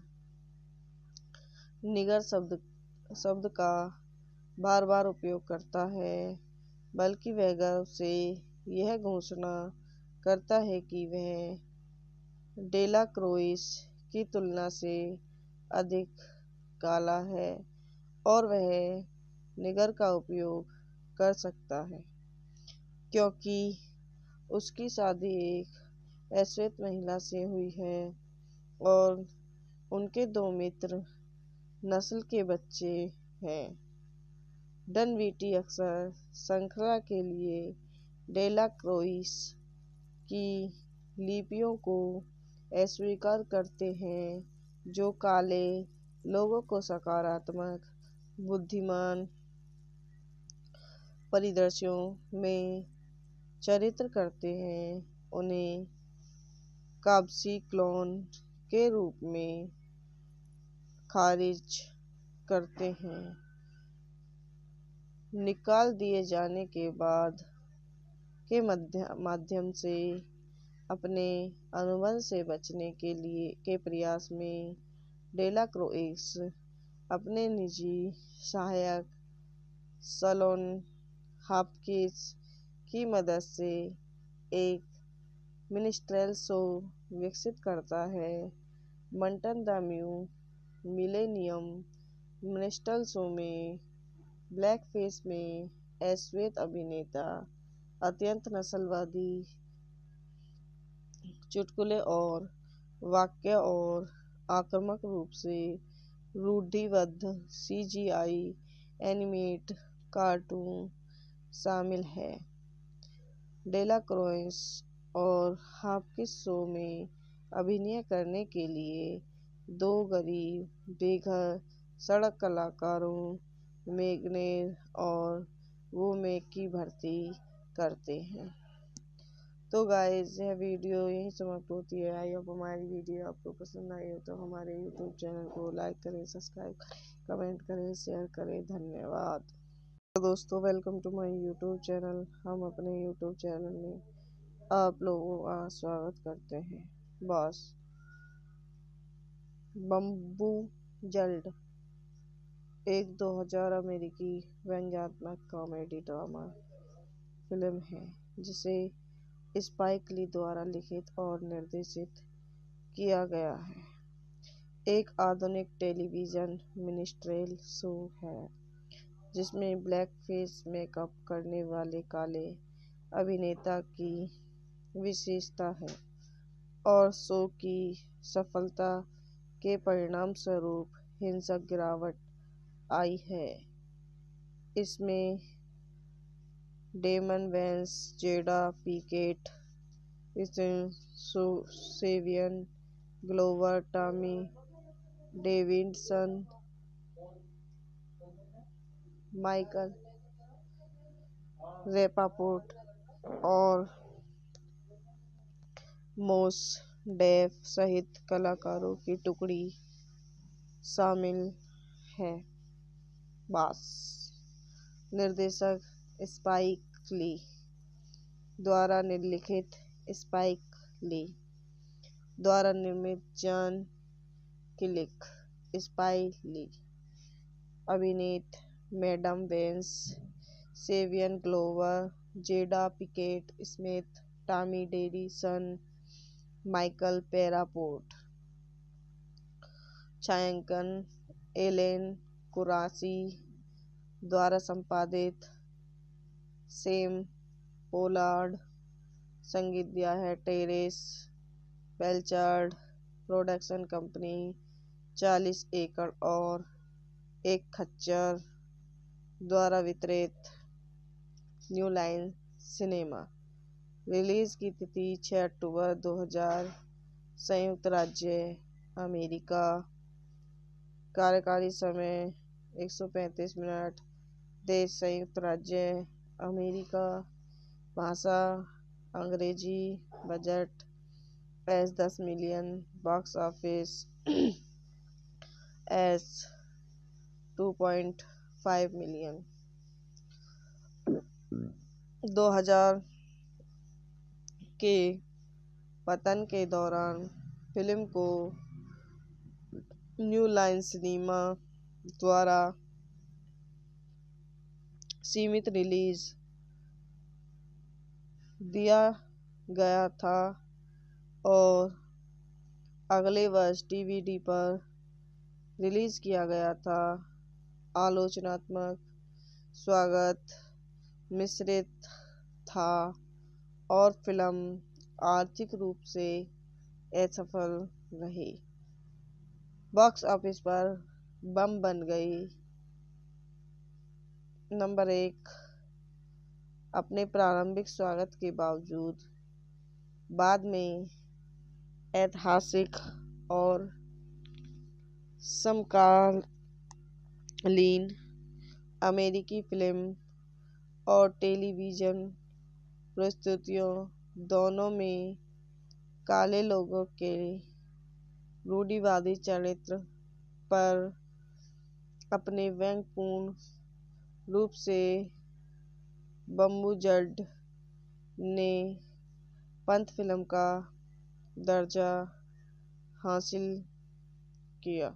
निगर शब्द शब्द का बार बार उपयोग करता है, बल्कि वह गर्व से यह घोषणा करता है कि वह डेला क्रोइक्स की तुलना से अधिक काला है और वह निगर का उपयोग कर सकता है क्योंकि उसकी शादी एक अश्वेत महिला से हुई है और उनके दो मित्र नस्ल के बच्चे हैं। डनविटी अक्सर श्रृंखला के लिए डेला क्रोइक्स की लिपियों को अस्वीकार करते हैं, जो काले लोगों को सकारात्मक बुद्धिमान परिदृश्यों में चित्रित करते हैं। उन्हें काबसी क्लोन के रूप में खारिज करते हैं। निकाल दिए जाने के बाद के माध्यम से अपने अनुबंध से बचने के लिए के प्रयास में डेला क्रोइक्स अपने निजी सहायक सलोन हॉपकिंस की मदद से एक मिनिस्ट्रेल शो विकसित करता है। Mantan the new millennium मिनिस्ट्रेल show में ब्लैकफेस में अश्वेत अभिनेता अत्यंत नस्लवादी चुटकुले और वाक्य और आक्रामक रूप से रूढ़िबद्ध सी जी आई एनिमेट कार्टून शामिल है। डेला क्रोइक्स और हॉपकिंस शो में अभिनय करने के लिए दो गरीब बेघर सड़क कलाकारों मैग्नेर और वोमेक की भर्ती करते हैं। तो गाइस यह वीडियो यहीं समाप्त होती है। आई होप हमारी वीडियो आपको पसंद आई हो तो हमारे यूट्यूब चैनल को लाइक करें, सब्सक्राइब करें, कमेंट करें, शेयर करें। धन्यवाद। तो दोस्तों, welcome to my YouTube channel. हम अपने यूट्यूब चैनल में आप लोगों का स्वागत करते हैं। बॉस बम्बू जल्ड एक दो हज़ार अमेरिकी व्यंग्यात्मक कॉमेडी ड्रामा फिल्म है जिसे स्पाइक ली द्वारा लिखित और निर्देशित किया गया है। एक आधुनिक टेलीविज़न मिनिस्ट्रेल शो है जिसमें ब्लैक फेस मेकअप करने वाले काले अभिनेता की विशेषता है और शो की सफलता के परिणाम स्वरूप हिंसक गिरावट आई है। इसमें Damon Wayans, Jada Pinkett, Savion Glover, Tommy Davidson, Michael Rapaport और मोस डेफ सहित कलाकारों की टुकड़ी शामिल है। बॉस निर्देशक स्पाइक ली द्वारा लिखित, स्पाइक ली द्वारा निर्मित, जॉन क्लिक, स्पाइक ली अभिनीत, Damon Wayans, Savion Glover, Jada Pinkett Smith, Tommy Davidson, Michael Rapaport. छायांकन एलेन कुरासी द्वारा संपादित, सेम पोलार्ड। संगीत दिया है टेरेस बेलचार्ड। प्रोडक्शन कंपनी चालीस एकड़ और एक खच्चर द्वारा वितरित, न्यू लाइन सिनेमा। रिलीज की तिथि छह अक्टूबर दो हज़ार, संयुक्त राज्य अमेरिका। कार्यकारी समय एक सौ पैंतीस मिनट। देश संयुक्त राज्य अमेरिका। भाषा अंग्रेजी। बजट एस दस million. Box office S two point five million. दो हज़ार के पतन के दौरान फिल्म को न्यू लाइन सिनेमा द्वारा सीमित रिलीज दिया गया था और अगले वर्ष डीवीडी पर रिलीज किया गया था। आलोचनात्मक स्वागत मिश्रित था और फिल्म आर्थिक रूप से असफल रही। बॉक्स ऑफिस पर बम बन गई। नंबर एक। अपने प्रारंभिक स्वागत के बावजूद बाद में ऐतिहासिक और समकालीन अमेरिकी फिल्म और टेलीविज़न प्रस्तुतियों दोनों में काले लोगों के रूढ़िवादी चरित्र पर अपने व्यंग्यपूर्ण रूप से बम्बू जल्ड ने पंथ फिल्म का दर्जा हासिल किया।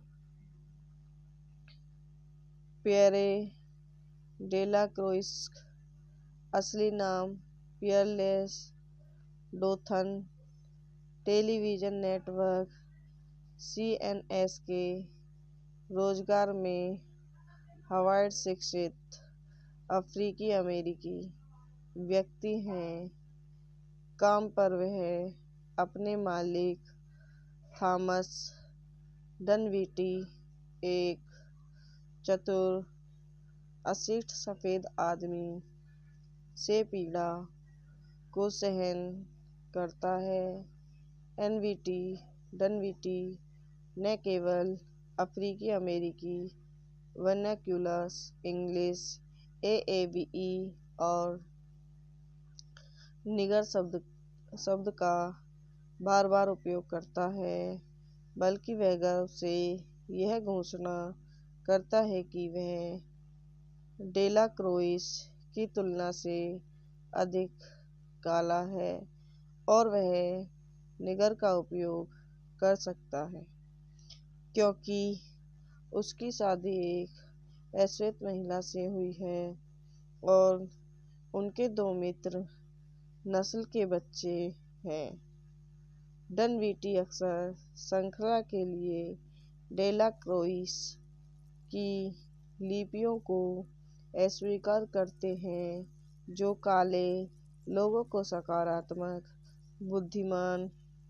पियरे डेला क्रोइस, असली नाम Peerless Dothan, television network C N S के रोजगार में हार्वर्ड शिक्षित अफ्रीकी अमेरिकी व्यक्ति हैं। काम पर वह अपने मालिक थॉमस डनविटी, एक चतुर अशिष्ट सफेद आदमी, से पीड़ा को सहन करता है। एनवीटी डनविटी न केवल अफ्रीकी अमेरिकी vernacular English, A A B E और निगर शब्द शब्द का बार बार उपयोग करता है, बल्कि वह गर्व से यह घोषणा करता है कि वह डेलाक्रोइस की तुलना से अधिक काला है और वह निगर का उपयोग कर सकता है, क्योंकि उसकी शादी एक अश्वेत महिला से हुई है और उनके दो मित्र नस्ल के बच्चे हैं। डनवीटी अक्सर श्रृंखला के लिए डेलाक्रोइस की लिपियों को अस्वीकार करते हैं, जो काले लोगों को सकारात्मक, बुद्धिमान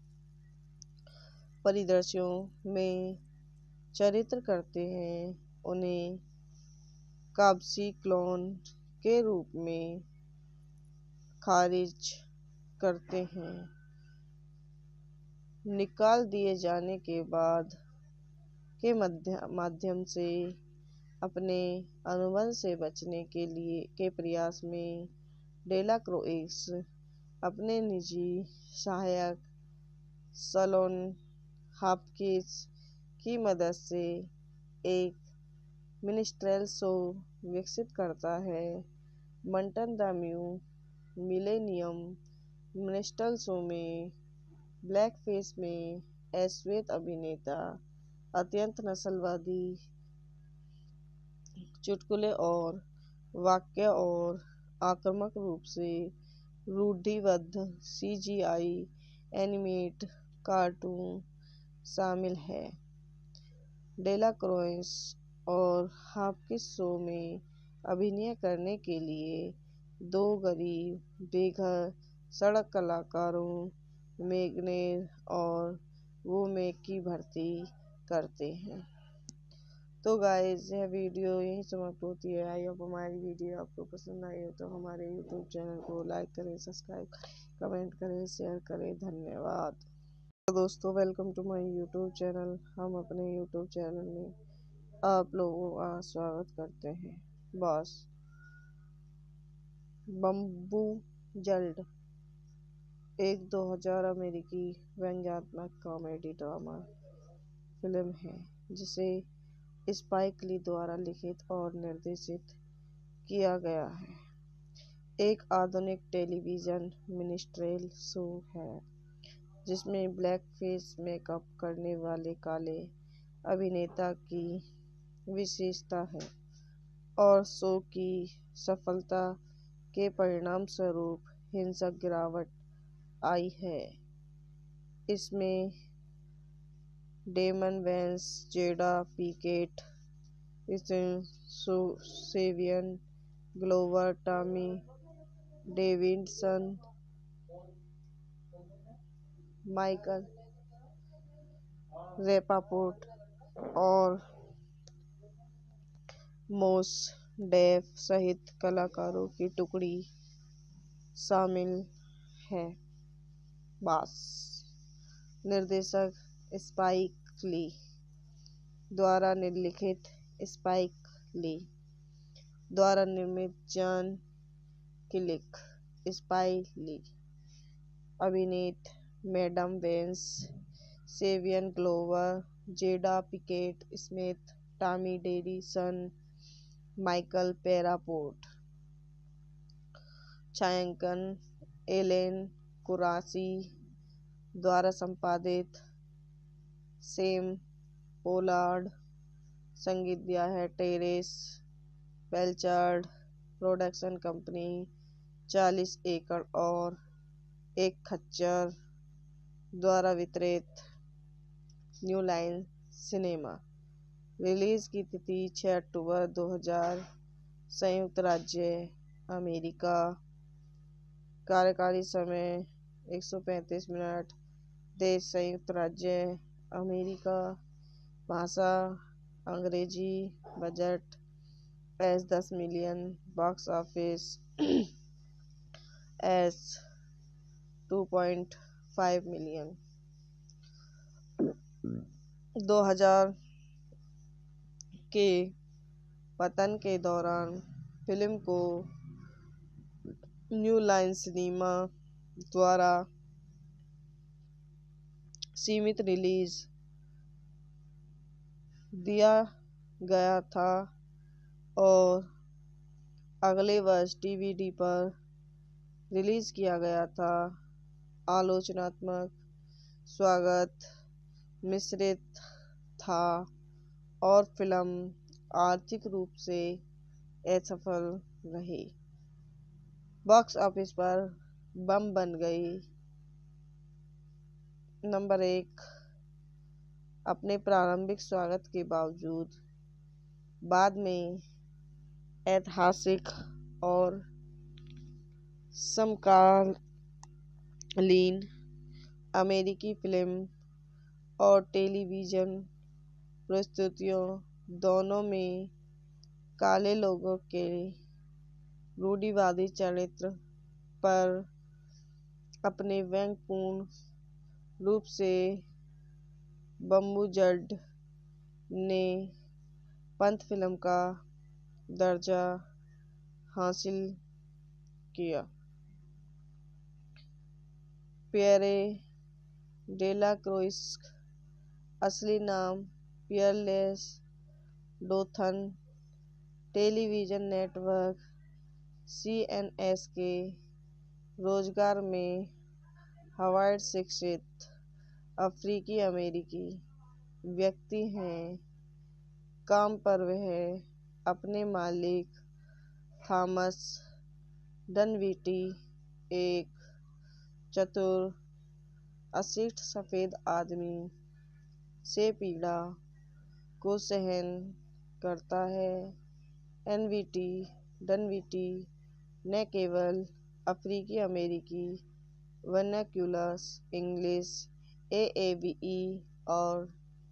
परिदृश्यों में चित्रित करते हैं। उन्हें काबसी क्लोन के रूप में खारिज करते हैं। निकाल दिए जाने के बाद के माध्यम से अपने अनुबंध से बचने के लिए के प्रयास में डेलाक्रोइस अपने निजी सहायक सलोन हॉपकिंस की मदद से एक मिनिस्ट्रेल शो विकसित करता है। Mantan the new millennium मिनिस्ट्रेल show में ब्लैकफेस में अश्वेत अभिनेता अत्यंत नस्लवादी चुटकुले और वाक्य और आक्रामक रूप से रूढ़िबद्ध सीजीआई एनिमेट कार्टून शामिल है। डेलाक्रोइस और हॉपकिंस शो में अभिनय करने के लिए दो गरीब बेघर सड़क कलाकारों मैग्नेर और वोमैक की भर्ती करते हैं। तो गाइस, यह वीडियो यहीं समाप्त होती है। आई होप हमारी वीडियो आपको पसंद आई हो तो हमारे यूट्यूब चैनल को लाइक करें, सब्सक्राइब करें, कमेंट करें, शेयर करें। धन्यवाद। तो दोस्तों, welcome to my YouTube channel. हम अपने यूट्यूब चैनल में आप लोगों का स्वागत करते हैं। बॉस बम्बू जल्ड एक दो हज़ार अमेरिकी व्यंग्यात्मक कॉमेडी ड्रामा फिल्म है, जिसे स्पाइक ली द्वारा लिखित और निर्देशित किया गया है। एक आधुनिक टेलीविज़न मिनिस्ट्रेल शो है जिसमें ब्लैकफेस मेकअप करने वाले काले अभिनेता की विशेषता है और शो की सफलता के परिणाम स्वरूप हिंसक गिरावट आई है। इसमें Damon Wayans, Jada Pinkett, Savion Glover, Tommy Davidson, Michael Rapaport और मोस डेफ सहित कलाकारों की टुकड़ी शामिल है। बॉस निर्देशक स्पाइक ली द्वारा लिखित, स्पाइक ली द्वारा निर्मित, जॉन किलिक, स्पाइक ली अभिनीत, Damon Wayans, Savion Glover, Jada Pinkett Smith, Tommy Davidson, Michael Rapaport. छायांकन एलेन कुरासी द्वारा संपादित, सैम पोलार्ड। संगीत दिया है टेरेस बेलचार्ड। प्रोडक्शन कंपनी चालीस एकड़ और एक खच्चर द्वारा वितरित, न्यू लाइन सिनेमा। रिलीज की तिथि छह अक्टूबर दो हज़ार, संयुक्त राज्य अमेरिका। कार्यकारी समय एक सौ पैंतीस मिनट। देश संयुक्त राज्य अमेरिका। भाषा अंग्रेजी। बजट एस दस million. Box office S two point five million. दो हज़ार के पतन के दौरान फिल्म को न्यू लाइन सिनेमा द्वारा सीमित रिलीज दिया गया था और अगले वर्ष डीवीडी पर रिलीज किया गया था। आलोचनात्मक स्वागत मिश्रित था और फिल्म आर्थिक रूप से असफल रही। बॉक्स ऑफिस पर बम बन गई। नंबर एक, अपने प्रारंभिक स्वागत के बावजूद बाद में ऐतिहासिक और समकालीन अमेरिकी फिल्म और टेलीविज़न प्रस्तुतियों दोनों में काले लोगों के रूढ़िवादी चरित्र पर अपने व्यंग्यपूर्ण रूप से बम्बू जल्ड ने पंथ फिल्म का दर्जा हासिल किया। पियरे डेला क्रोइस, असली नाम Peerless Dothan, television network C N S के रोजगार में हवाई शिक्षित अफ्रीकी अमेरिकी व्यक्ति हैं। काम पर वह अपने मालिक थॉमस डनविटी, एक चतुर अशिष्ट सफेद आदमी से पीड़ा को सहन करता है। एनवीटी डनविटी न केवल अफ्रीकी अमेरिकी vernacular English A A B E और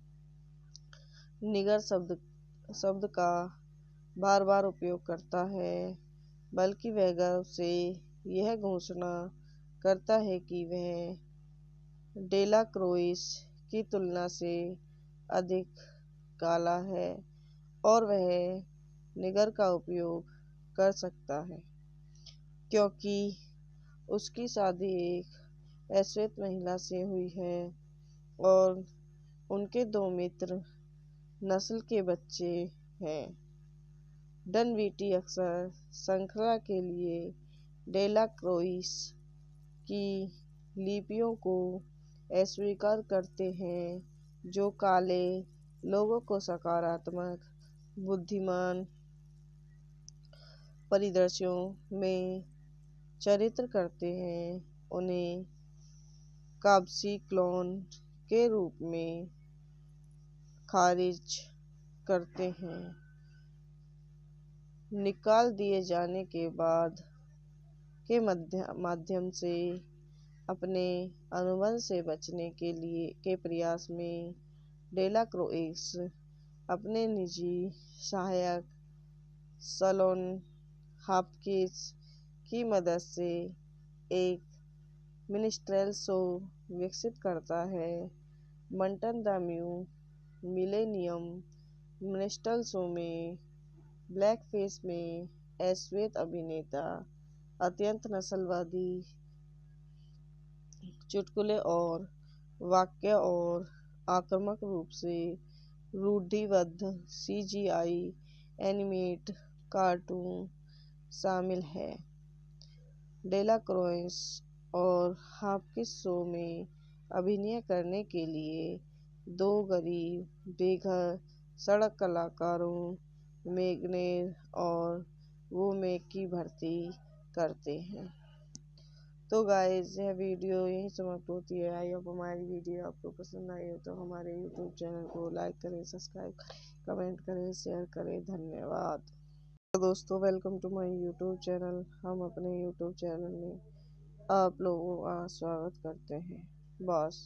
निगर शब्द शब्द का बार बार उपयोग करता है, बल्कि वह गर्व से यह घोषणा करता है कि वह डेला क्रोइस की तुलना से अधिक काला है और वह निगर का उपयोग कर सकता है क्योंकि उसकी शादी एक अश्वेत महिला से हुई है और उनके दो मित्र नस्ल के बच्चे हैं। डनविटी अक्सर श्रृंखला के लिए डेला क्रोइस की लिपियों को अस्वीकार करते हैं, जो काले लोगों को सकारात्मक बुद्धिमान परिदृश्यों में चरित्र करते हैं। उन्हें काबसी क्लोन के रूप में खारिज करते हैं। निकाल दिए जाने के बाद के माध्यम से अपने अनुबंध से बचने के लिए के प्रयास में डेला क्रोइस अपने निजी सहायक सलोन हॉपकिंस की मदद से एक मिनिस्ट्रेल शो विकसित करता है। Mantan the new millennium मिनिस्ट्रेल show में ब्लैकफेस में अश्वेत अभिनेता अत्यंत नस्लवादी चुटकुले और वाक्य और आक्रामक रूप से रूढ़िबद्ध सी जी आई एनिमेटेड कार्टून शामिल है। डेला क्रोइस और हॉपकिंस शो में अभिनय करने के लिए दो गरीब बेघर सड़क कलाकारों मैगनेर और वूमेक की भर्ती करते हैं। तो गाइस, यह वीडियो यहीं समाप्त होती है। आई होप हमारी वीडियो आपको पसंद आई हो तो हमारे यूट्यूब चैनल को लाइक करें, सब्सक्राइब करें, कमेंट करें, शेयर करें। धन्यवाद। तो दोस्तों, welcome to my YouTube channel. हम अपने यूट्यूब चैनल में आप लोगों का स्वागत करते हैं। बॉस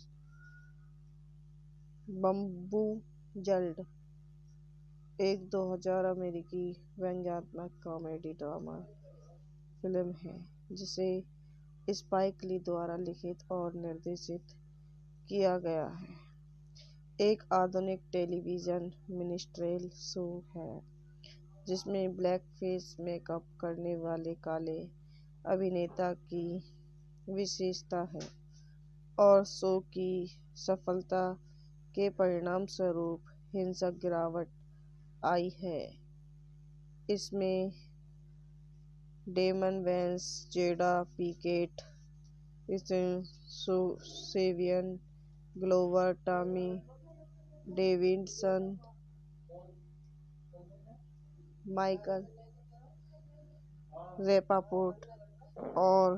बम्बू जल्ड एक दो हज़ार अमेरिकी व्यंग्यात्मक कॉमेडी ड्रामा फिल्म है जिसे स्पाइक ली द्वारा लिखित और निर्देशित किया गया है। एक आधुनिक टेलीविज़न मिनिस्ट्रेल शो है जिसमें ब्लैकफेस मेकअप करने वाले काले अभिनेता की विशेषता है। और शो की सफलता के परिणाम स्वरूप हिंसक गिरावट आई है। इसमें Damon Wayans, Jada Pinkett, Savion Glover, Tommy Davidson, Michael Rapaport और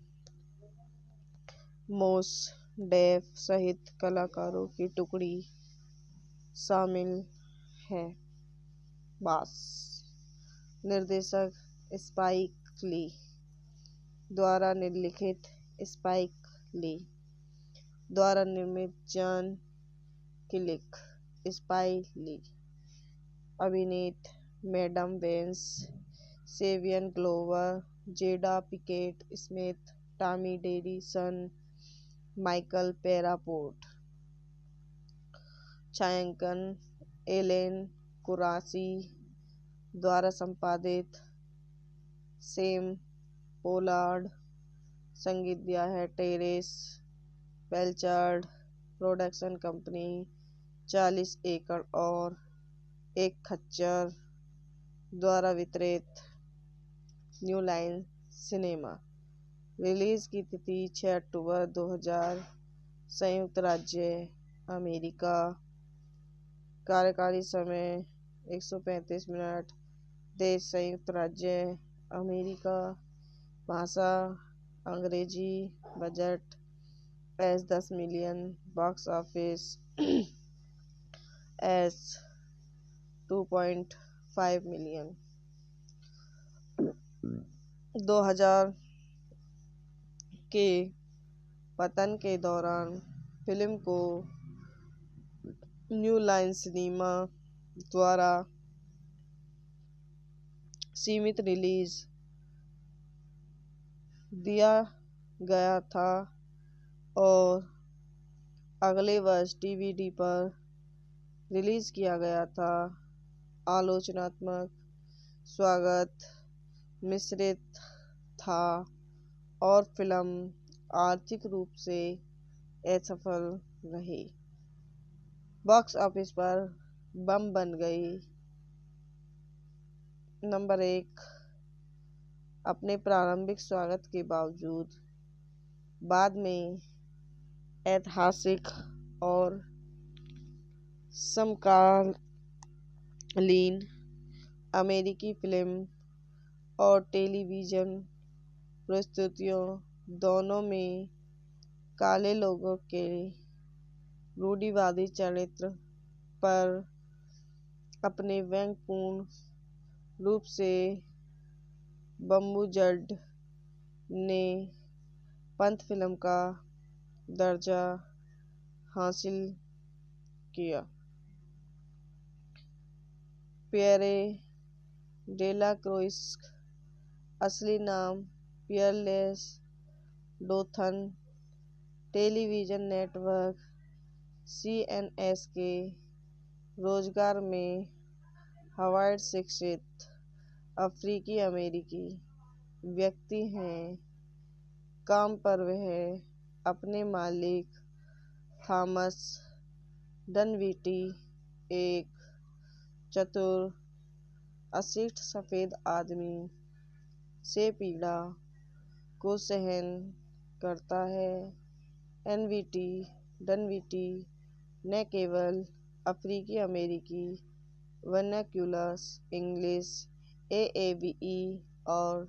मोस डेफ सहित कलाकारों की टुकड़ी शामिल है। बॉस निर्देशक स्पाइक ली द्वारा निर्लिखित, स्पाइक ली द्वारा निर्मित, जॉन किलिक, स्पाइक ली अभिनीत, Damon Wayans, Savion Glover, Jada Pinkett Smith, Tommy Davidson, Michael Rapaport. छायांकन एलेन कुरासी द्वारा संपादित, सेम पोलार्ड। संगीत दिया है टेरेस बेलचार्ड। प्रोडक्शन कंपनी चालीस एकड़ और एक खच्चर द्वारा वितरित, न्यू लाइन सिनेमा। रिलीज की तिथि छह अक्टूबर दो हज़ार, संयुक्त राज्य अमेरिका। कार्यकारी समय एक सौ पैंतीस मिनट। देश संयुक्त राज्य अमेरिका। भाषा अंग्रेजी। बजट एस दस million. Box office S two point five million. दो हज़ार के पतन के दौरान फिल्म को न्यू लाइन सिनेमा द्वारा सीमित रिलीज दिया गया था और अगले वर्ष डीवीडी पर रिलीज किया गया था। आलोचनात्मक स्वागत मिश्रित था और फिल्म आर्थिक रूप से असफल रही। बॉक्स ऑफिस पर बम बन गई। नंबर एक। अपने प्रारंभिक स्वागत के बावजूद बाद में ऐतिहासिक और समकालीन अमेरिकी फिल्म और टेलीविज़न प्रस्तुतियों दोनों में काले लोगों के रूढ़िवादी चरित्र पर अपने व्यंग्यपूर्ण रूप से बम्बू-जड ने पंथ फिल्म का दर्जा हासिल किया। पियरे डेला क्रोइक्स, असली नाम Peerless Dothan, television network C N S के रोजगार में हार्वर्ड शिक्षित अफ्रीकी अमेरिकी व्यक्ति हैं। काम पर वह अपने मालिक थॉमस डनविटी, एक चतुर अशिष्ट सफेद आदमी, से पीड़ा को सहन करता है। एनवीटी डनविटी न केवल अफ्रीकी अमेरिकी vernacular English A A B E और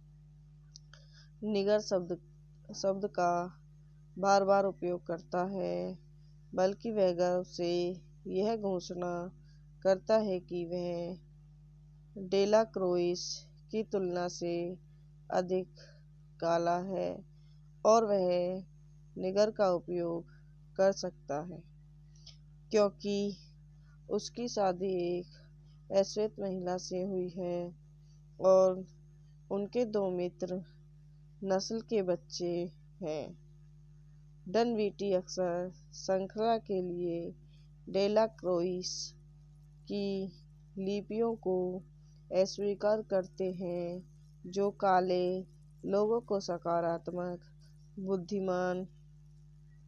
निगर शब्द शब्द का बार बार उपयोग करता है, बल्कि वह गर्व से यह घोषणा करता है कि वह डेला क्रोइस की तुलना से अधिक काला है और वह निगर का उपयोग कर सकता है क्योंकि उसकी शादी एक अश्वेत महिला से हुई है और उनके दो मित्र नस्ल के बच्चे हैं। डनविटी अक्सर श्रृंखला के लिए डेला क्रोइस की लिपियों को अस्वीकार करते हैं, जो काले लोगों को सकारात्मक, बुद्धिमान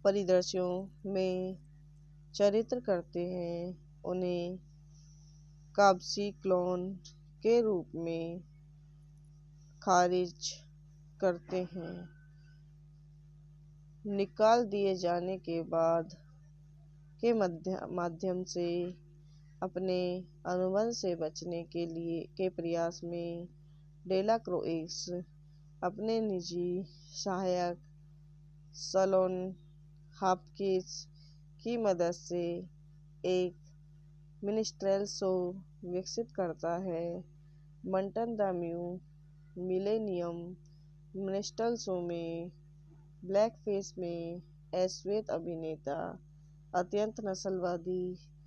परिदृश्यों में चरित्र करते हैं उन्हें काबसी क्लोन के रूप में खारिज करते हैं। निकाल दिए जाने के बाद के माध्यम से अपने अनुबंध से बचने के लिए के प्रयास में डेलाक्रोइक्स अपने निजी सहायक सलोन हॉपकिंस की मदद से एक मिनिस्ट्रेल शो विकसित करता है। Mantan the new millennium मिनिस्ट्रेल show में ब्लैक फेस में अश्वेत अभिनेता अत्यंत नस्लवादी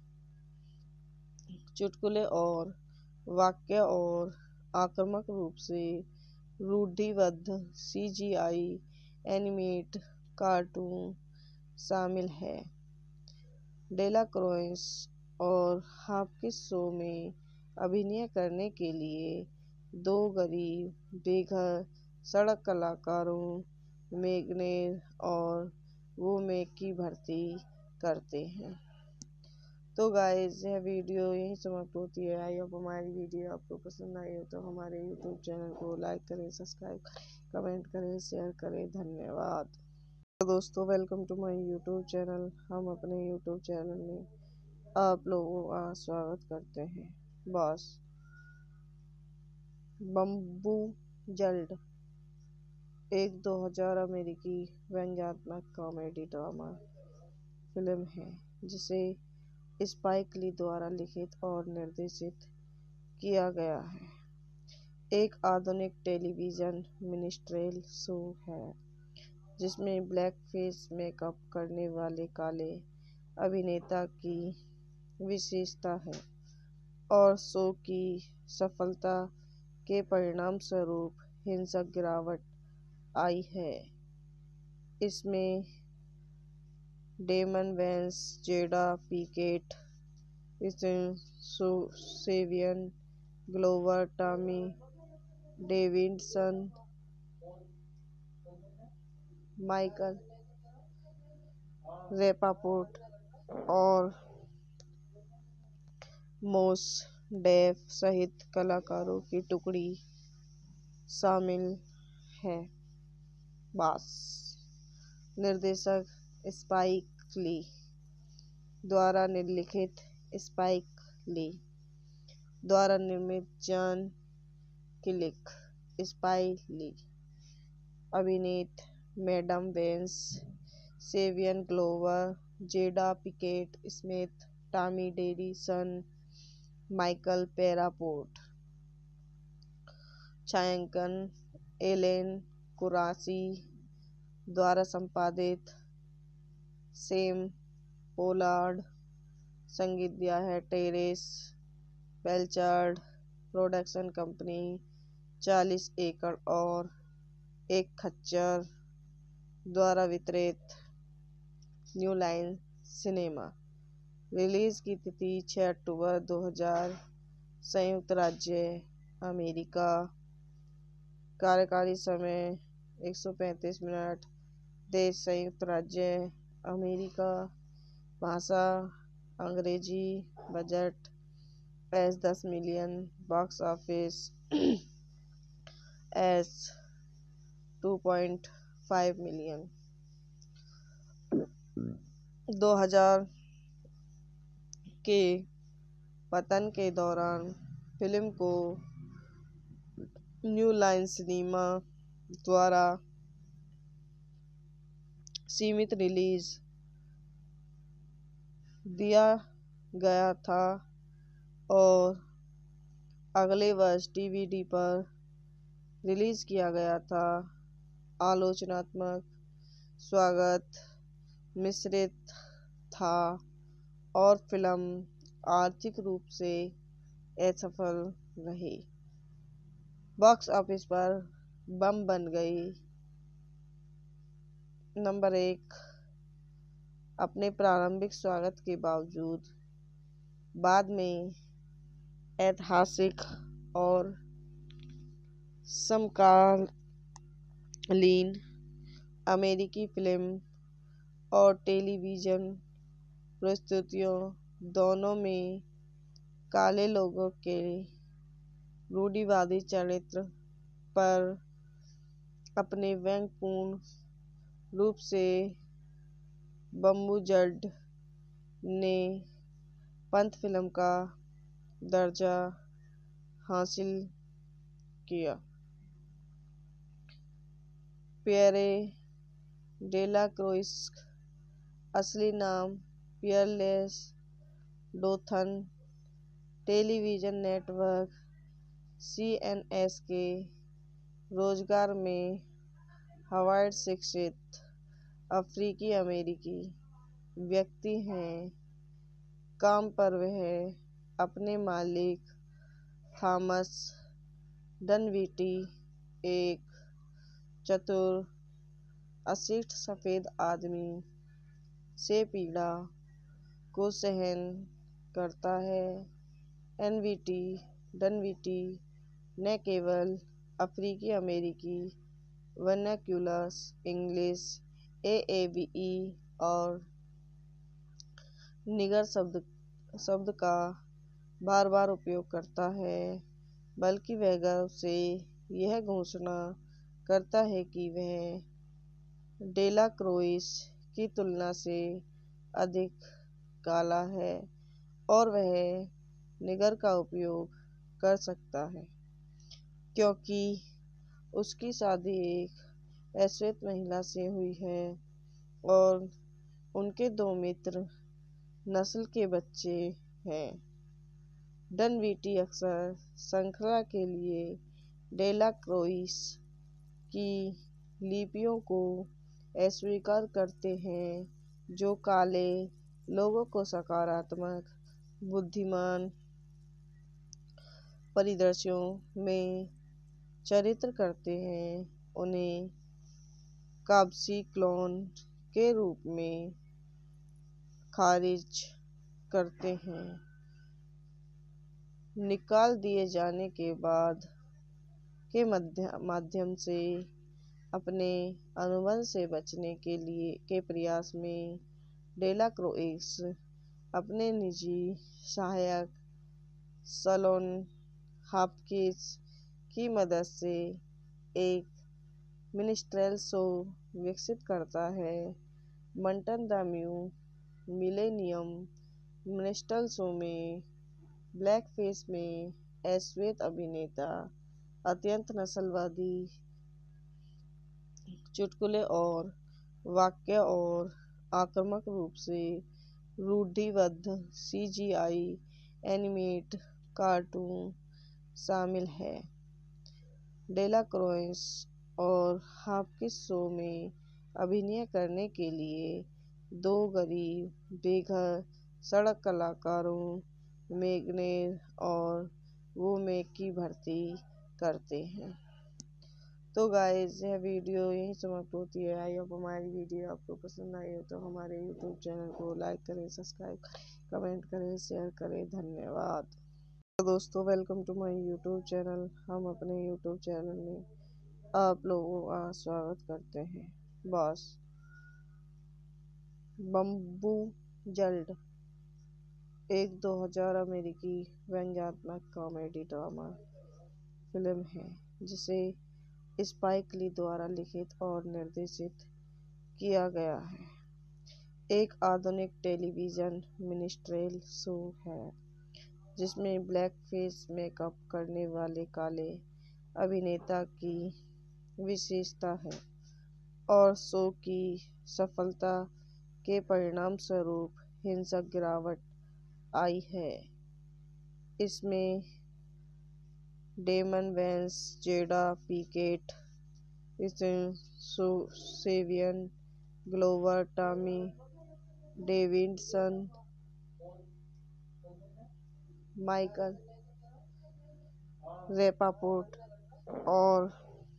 चुटकुले और वाक्य और आक्रामक रूप से रूढ़िबद्ध सीजीआई एनिमेट कार्टून शामिल है। डेलाक्रोइक्स और हॉपकिंस शो में अभिनय करने के लिए दो गरीब बेघर सड़क कलाकारों मैगनेर और वोमेक की भर्ती करते हैं। तो गाइस यह वीडियो यहीं समाप्त होती है। आई होप हमारी वीडियो आपको पसंद आई हो तो हमारे यूट्यूब चैनल को लाइक करें, सब्सक्राइब करें, कमेंट करें, शेयर करें। धन्यवाद। तो दोस्तों welcome to my YouTube channel. हम अपने यूट्यूब चैनल में आप लोगों का स्वागत करते हैं। बॉस बम्बू जल्ड एक दो हज़ार अमेरिकी व्यंग्यात्मक कॉमेडी ड्रामा फिल्म है जिसे स्पाइक ली द्वारा लिखित और निर्देशित किया गया है। एक आधुनिक टेलीविज़न मिनिस्ट्रेल शो है जिसमें ब्लैक फेस मेकअप करने वाले काले अभिनेता की विशेषता है और शो की सफलता के परिणाम स्वरूप हिंसक गिरावट आई है। इसमें Damon Wayans, Jada Pinkett, Savion Glover, Tommy Davidson, Michael Rapaport और मोस डेफ सहित कलाकारों की टुकड़ी शामिल है। बॉस निर्देशक स्पाइक ली द्वारा लिखित, स्पाइक ली द्वारा निर्मित, जॉन क्लिक, स्पाइक ली अभिनीत, Damon Wayans, Savion Glover, Jada Pinkett Smith, Tommy Davidson, Michael Rapaport. छायांकन एलेन कुरासी द्वारा संपादित, सेम पोलार्ड। संगीत दिया है टेरेस बेलचार्ड। प्रोडक्शन कंपनी चालीस एकड़ और एक खच्चर द्वारा वितरित, न्यू लाइन सिनेमा। रिलीज की तिथि छह अक्टूबर दो हज़ार, संयुक्त राज्य अमेरिका। कार्यकारी समय एक सौ पैंतीस मिनट। देश संयुक्त राज्य अमेरिका। भाषा अंग्रेजी। बजट एस दस million. Box office S two point five million. दो हज़ार के पतन के दौरान फिल्म को न्यू लाइन सिनेमा द्वारा सीमित रिलीज दिया गया था और अगले वर्ष डीवीडी पर रिलीज किया गया था। आलोचनात्मक स्वागत मिश्रित था और फिल्म आर्थिक रूप से असफल रही। बॉक्स ऑफिस पर बम बन गई। नंबर एक। अपने प्रारंभिक स्वागत के बावजूद बाद में ऐतिहासिक और समकालीन अमेरिकी फिल्म और टेलीविज़न प्रस्तुतियों दोनों में काले लोगों के रूढ़िवादी चरित्र पर अपने व्यंग्यपूर्ण रूप से बम्बू जल्ड ने पंथ फिल्म का दर्जा हासिल किया। पियरे डेलाक्रोइक्स असली नाम Peerless Dothan television network C N S के रोजगार में हार्वर्ड शिक्षित अफ्रीकी अमेरिकी व्यक्ति हैं। काम पर वह अपने मालिक थॉमस डनविटी, एक चतुर अशिष्ट सफ़ेद आदमी, से पीड़ा को सहन करता है। एनवीटी डनविटी न केवल अफ्रीकी अमेरिकी vernacular English A A B E और निगर शब्द शब्द का बार बार उपयोग करता है, बल्कि वह गर्व से यह घोषणा करता है कि वह डेलाक्रोइक्स की तुलना से अधिक काला है और वह निगर का उपयोग कर सकता है क्योंकि उसकी शादी एक अश्वेत महिला से हुई है और उनके दो मित्र नस्ल के बच्चे हैं। डनविटी अक्सर श्रृंखला के लिए डेलाक्रोइक्स की लिपियों को अस्वीकार करते हैं, जो काले लोगों को सकारात्मक, बुद्धिमान परिदृश्यों में चित्रित करते हैं, उन्हें काबसी क्लोन के रूप में खारिज करते हैं। निकाल दिए जाने के बाद के माध्यम से अपने अनुबंध से बचने के लिए के प्रयास में डेलाक्रोइक्स अपने निजी सहायक सलोन हॉपकिंस की मदद से एक मिनिस्ट्रेल शो विकसित करता है। Mantan the new millennium मिनिस्ट्रेल show में ब्लैकफेस में अश्वेत अभिनेता अत्यंत नस्लवादी चुटकुले और वाक्य और आक्रामक रूप से रूढ़िबद्ध सी जी आई एनिमेट कार्टून शामिल है। डेलाक्रोइक्स और हॉपकिंस शो में अभिनय करने के लिए दो गरीब बेघर सड़क कलाकारों मैग्नेर और वूमेक की भर्ती करते हैं। तो गाइस, यह वीडियो यहीं समाप्त होती है। आई होप हमारी वीडियो आपको पसंद आई हो तो हमारे यूट्यूब चैनल को लाइक करें, सब्सक्राइब करें, कमेंट करें, शेयर करें। धन्यवाद। तो दोस्तों, welcome to my YouTube channel. हम अपने यूट्यूब चैनल में आप लोगों का स्वागत करते हैं। बॉस बम्बू जल्ड एक दो हज़ार अमेरिकी व्यंग्यात्मक कॉमेडी ड्रामा फिल्म है जिसे स्पाइक ली द्वारा लिखित और निर्देशित किया गया है। एक आधुनिक टेलीविज़न मिनिस्ट्रेल शो है जिसमें ब्लैकफेस मेकअप करने वाले काले अभिनेता की विशेषता है और शो की सफलता के परिणामस्वरूप हिंसक गिरावट आई है। इसमें Damon Wayans, Jada Pinkett, Savion Glover, Tommy Davidson, Michael Rapaport और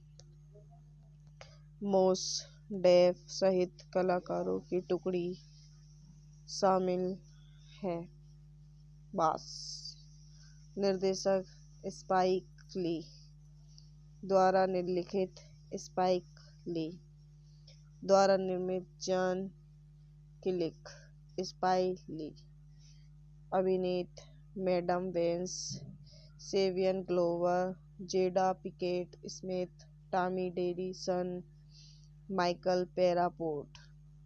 मोस डेफ सहित कलाकारों की टुकड़ी शामिल है। बॉस निर्देशक स्पाइक ली द्वारा लिखित, स्पाइक ली द्वारा निर्मित, जॉन किलिक, स्पाइक ली, अभिनीत Damon Wayans, Savion Glover, Jada Pinkett Smith, Tommy Davidson, Michael Rapaport.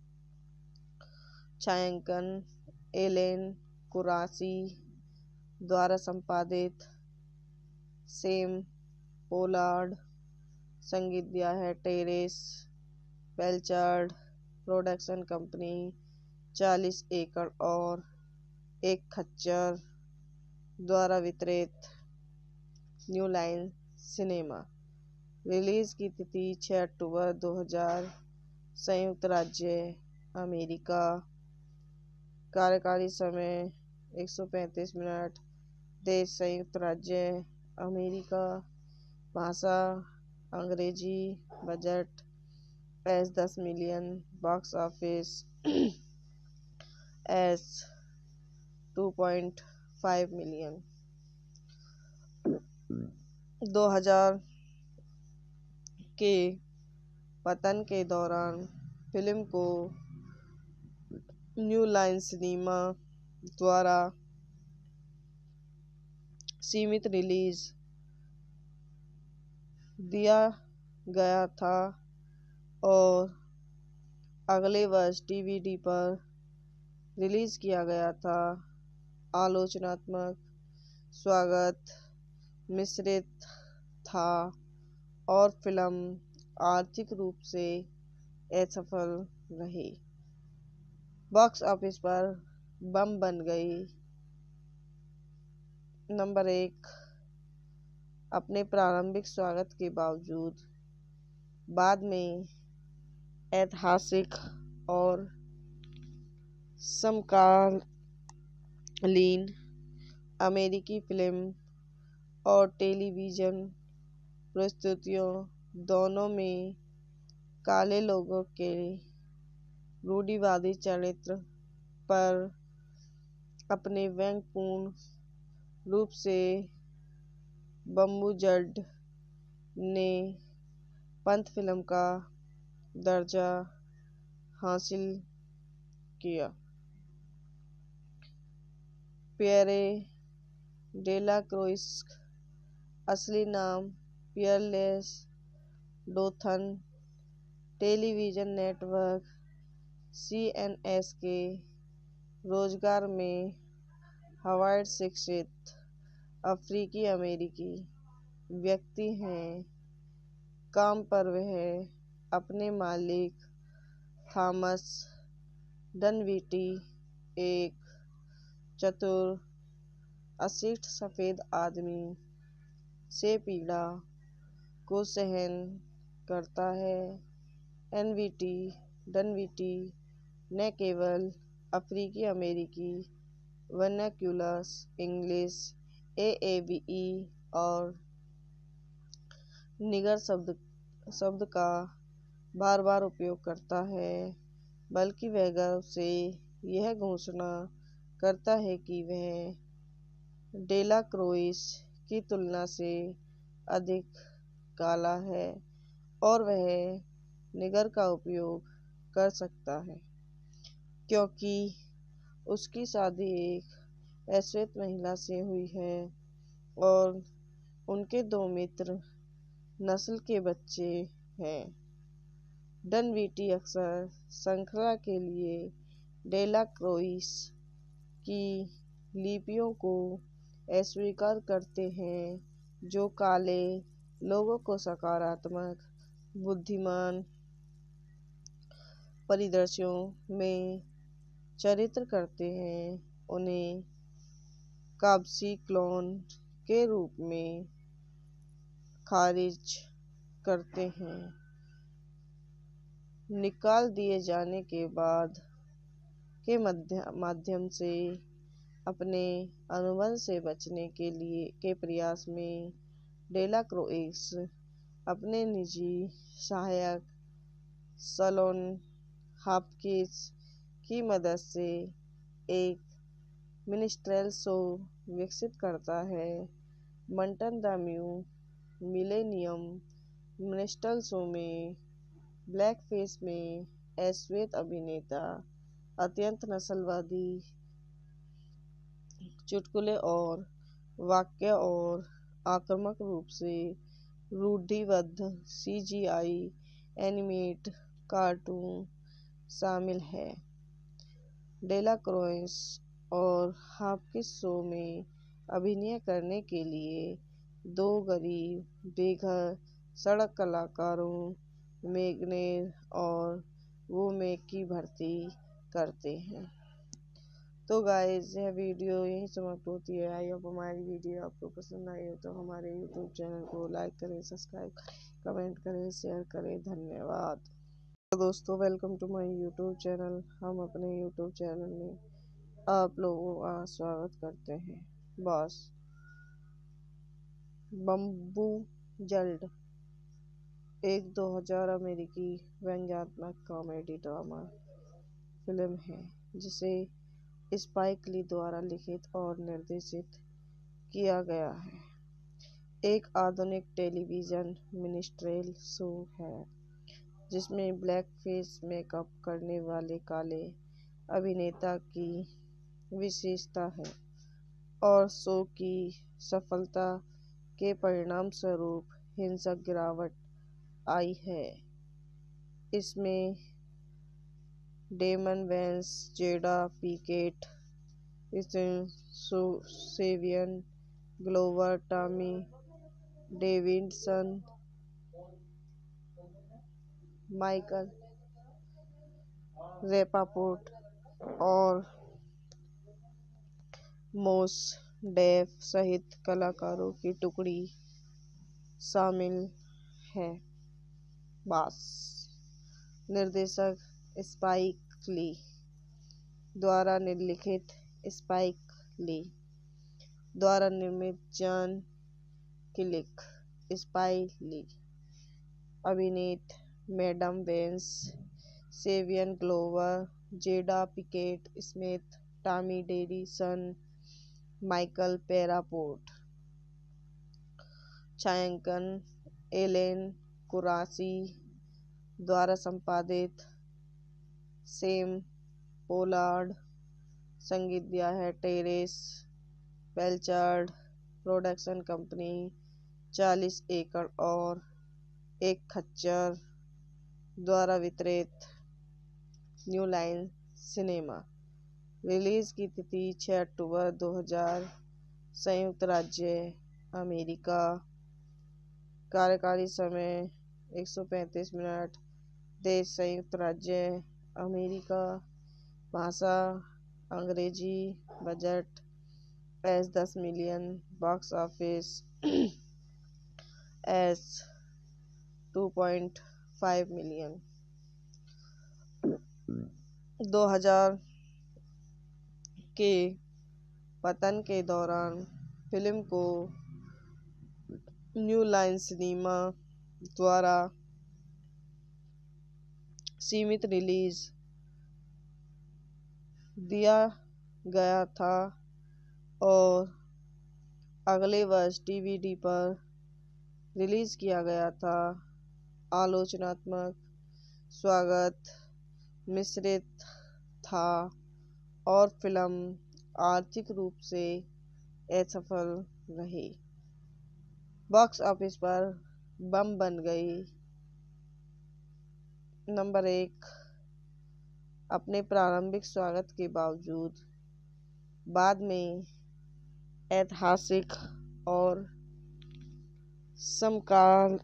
छायांकन एलेन कुरासी द्वारा संपादित, सेम पोलार्ड। संगीत दिया है टेरेस बेलचार्ड। प्रोडक्शन कंपनी चालीस एकड़ और एक खच्चर द्वारा वितरित, न्यू लाइन सिनेमा। रिलीज की तिथि छह अक्टूबर दो हज़ार, संयुक्त राज्य अमेरिका। कार्यकारी समय एक सौ पैंतीस मिनट। देश संयुक्त राज्य अमेरिका। भाषा अंग्रेजी। बजट एस दस million. Box office S two point five million. दो हज़ार के पतन के दौरान फिल्म को न्यू लाइन सिनेमा द्वारा सीमित रिलीज दिया गया था और अगले वर्ष डीवीडी पर रिलीज किया गया था। आलोचनात्मक स्वागत मिश्रित था और फिल्म आर्थिक रूप से असफल रही। बॉक्स ऑफिस पर बम बन गई। नंबर एक, अपने प्रारंभिक स्वागत के बावजूद बाद में ऐतिहासिक और समकालीन अमेरिकी फिल्म और टेलीविज़न प्रस्तुतियों दोनों में काले लोगों के रूढ़िवादी चरित्र पर अपने व्यंग्यपूर्ण रूप से बम्बू-जड ने पंथ फिल्म का दर्जा हासिल किया। पियरे डेला क्रोइक्स, असली नाम Peerless Dothan, television network C N S के रोजगार में हार्वर्ड शिक्षित अफ्रीकी अमेरिकी व्यक्ति हैं। काम पर वह अपने मालिक थॉमस डनविटी, एक चतुर अशिष्ट सफेद आदमी से पीड़ा को सहन करता है। एनवीटी डनविटी न केवल अफ्रीकी अमेरिकी vernacular English A A B E और निगर शब्द शब्द का बार बार उपयोग करता है, बल्कि वह गर्व से यह घोषणा करता है कि वह डेला क्रोइस की तुलना से अधिक काला है और वह निगर का उपयोग कर सकता है क्योंकि उसकी शादी एक अश्वेत महिला से हुई है और उनके दो मित्र नस्ल के बच्चे हैं। डनविटी अक्सर श्रृंखला के लिए डेला क्रोइस की लिपियों को अस्वीकार करते हैं, जो काले लोगों को सकारात्मक, बुद्धिमान परिदृश्यों में चित्रित करते हैं। उन्हें काबसी क्लोन के रूप में खारिज करते हैं। निकाल दिए जाने के बाद के माध्यम से अपने अनुबंध से बचने के लिए के प्रयास में डेला क्रोइक्स अपने निजी सहायक सलोन हॉपकिंस की मदद से एक मिनिस्ट्रेल शो विकसित करता है। Mantan the new millennium मिनिस्ट्रेल show में ब्लैकफेस में अश्वेत अभिनेता अत्यंत नस्लवादी चुटकुले और वाक्य और आक्रामक रूप से रूढ़िबद्ध सीजीआई एनिमेट कार्टून शामिल है। डेला क्रोइस और हाफकिस शो में अभिनय करने के लिए दो गरीब बेघर सड़क कलाकारों मैग्नेर और वोमेक की भर्ती करते हैं। तो गाइस, यह वीडियो यहीं समाप्त होती है। आई होप हमारी वीडियो आपको पसंद आई हो तो हमारे यूट्यूब चैनल को लाइक करें, सब्सक्राइब करें, कमेंट करें, शेयर करें। धन्यवाद। तो दोस्तों, welcome to my YouTube channel. हम अपने यूट्यूब चैनल में आप लोगों का स्वागत करते हैं। बॉस बम्बू जल्ड एक दो हज़ार अमेरिकी व्यंग्यात्मक कॉमेडी ड्रामा फिल्म है जिसे स्पाइक ली द्वारा लिखित और निर्देशित किया गया है। एक आधुनिक टेलीविजन मिनिस्ट्रेल शो है जिसमें ब्लैक फेस मेकअप करने वाले काले अभिनेता की विशेषता है और शो की सफलता के परिणाम स्वरूप हिंसक गिरावट आई है। इसमें Damon Wayans, Jada Pinkett, Savion Glover, Tommy Davidson, Michael Rapaport और मोस डेफ सहित कलाकारों की टुकड़ी शामिल है। बॉस निर्देशक स्पाइक ली द्वारा लिखित, स्पाइक ली द्वारा निर्मित, जॉन क्लिक, स्पाइक ली अभिनीत, Damon Wayans, Savion Glover, Jada Pinkett Smith, Tommy Davidson, Michael Rapaport. छायांकन एलेन कुरासी द्वारा संपादित, सेम पोलार्ड। संगीत दिया है टेरेस बेलचार्ड। प्रोडक्शन कंपनी चालीस एकड़ और एक खच्चर द्वारा वितरित, न्यू लाइन सिनेमा। रिलीज की तिथि छह अक्टूबर दो हज़ार, संयुक्त राज्य अमेरिका। कार्यकारी समय एक सौ पैंतीस मिनट। देश संयुक्त राज्य अमेरिका। भाषा अंग्रेजी। बजट एस दस million. Box office S two point five million. दो हज़ार के पतन के दौरान फिल्म को न्यू लाइन सिनेमा द्वारा सीमित रिलीज दिया गया था और अगले वर्ष डीवीडी पर रिलीज किया गया था। आलोचनात्मक स्वागत मिश्रित था और फिल्म आर्थिक रूप से असफल रही। बॉक्स ऑफिस पर बम बन गई। नंबर एक। अपने प्रारंभिक स्वागत के बावजूद बाद में ऐतिहासिक और समकालीन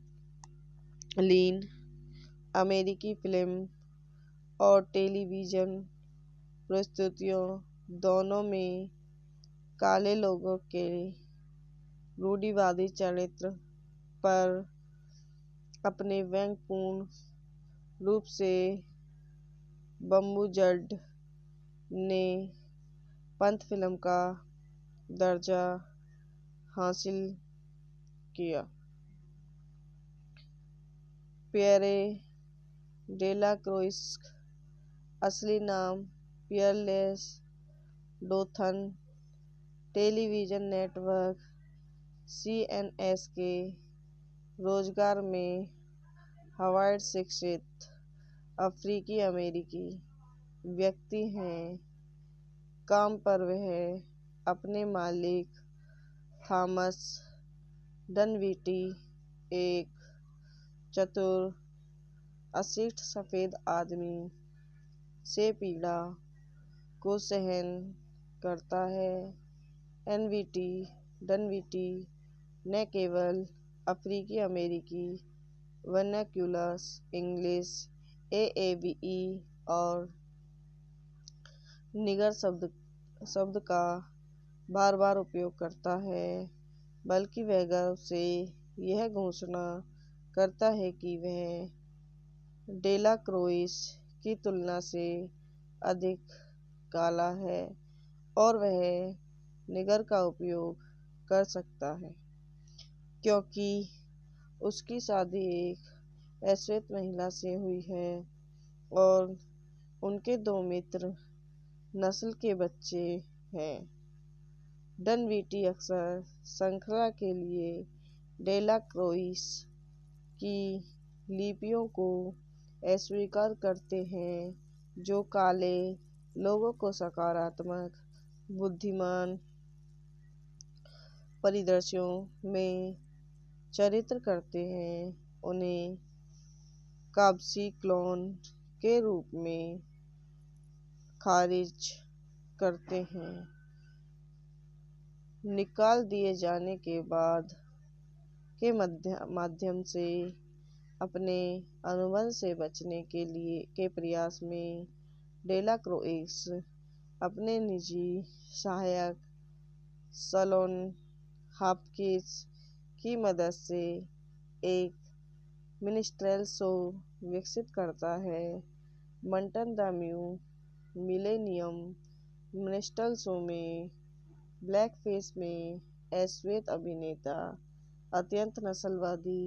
अमेरिकी फिल्म और टेलीविज़न प्रस्तुतियों दोनों में काले लोगों के रूढ़िवादी चरित्र पर अपने व्यंग्यपूर्ण रूप से बम्बू जल्ड ने पंथ फिल्म का दर्जा हासिल किया। पियरे डेला क्रोइस, असली नाम Peerless Dothan, television network CNS के रोजगार में हार्वर्ड शिक्षित अफ्रीकी अमेरिकी व्यक्ति हैं। काम पर वह अपने मालिक थॉमस डनविटी, एक चतुर अशिष्ट सफेद आदमी, से पीड़ा को सहन करता है। एनवीटी डनविटी न केवल अफ्रीकी अमेरिकी वर्नाक्यूलस इंग्लिश एएवीई और निगर शब्द शब्द का बार बार उपयोग करता है, बल्कि वह गर्व से यह घोषणा करता है कि वह डेलाक्रोइस की तुलना से अधिक काला है और वह निगर का उपयोग कर सकता है क्योंकि उसकी शादी एक अश्वेत महिला से हुई है और उनके दो मित्र नस्ल के बच्चे हैं। डनविटी अक्सर श्रृंखला के लिए डेलाक्रोइस की लिपियों को अस्वीकार करते हैं, जो काले लोगों को सकारात्मक, बुद्धिमान परिदृश्यों में चित्रित करते हैं। उन्हें काबसी क्लोन के रूप में खारिज करते हैं। निकाल दिए जाने के बाद के माध्यम से अपने अनुबंध से बचने के लिए के प्रयास में डेलाक्रोइस अपने निजी सहायक सलोन हॉपकिंस की मदद से एक मिनिस्ट्रेल शो विकसित करता है। Mantan the new millennium मिनिस्ट्रेल show में ब्लैकफेस में अश्वेत अभिनेता अत्यंत नस्लवादी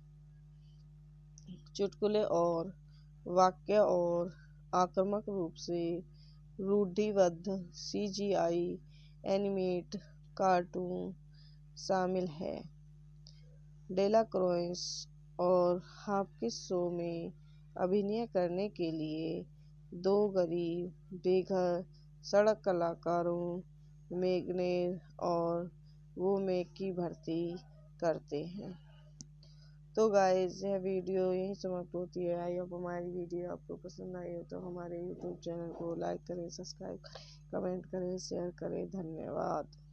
चुटकुले और वाक्य और आक्रामक रूप से रूढ़िबद्ध सीजीआई एनिमेट कार्टून शामिल है। डेलाक्रोइस और हॉपकिंस शो में अभिनय करने के लिए दो गरीब बेघर सड़क कलाकारों मैग्नेर और वोमेक की भर्ती करते हैं। तो गाइस, यह वीडियो यहीं समाप्त होती है। आई होप हमारी वीडियो आपको पसंद आई हो तो हमारे यूट्यूब चैनल को लाइक करें, सब्सक्राइब करें, कमेंट करें, शेयर करें। धन्यवाद।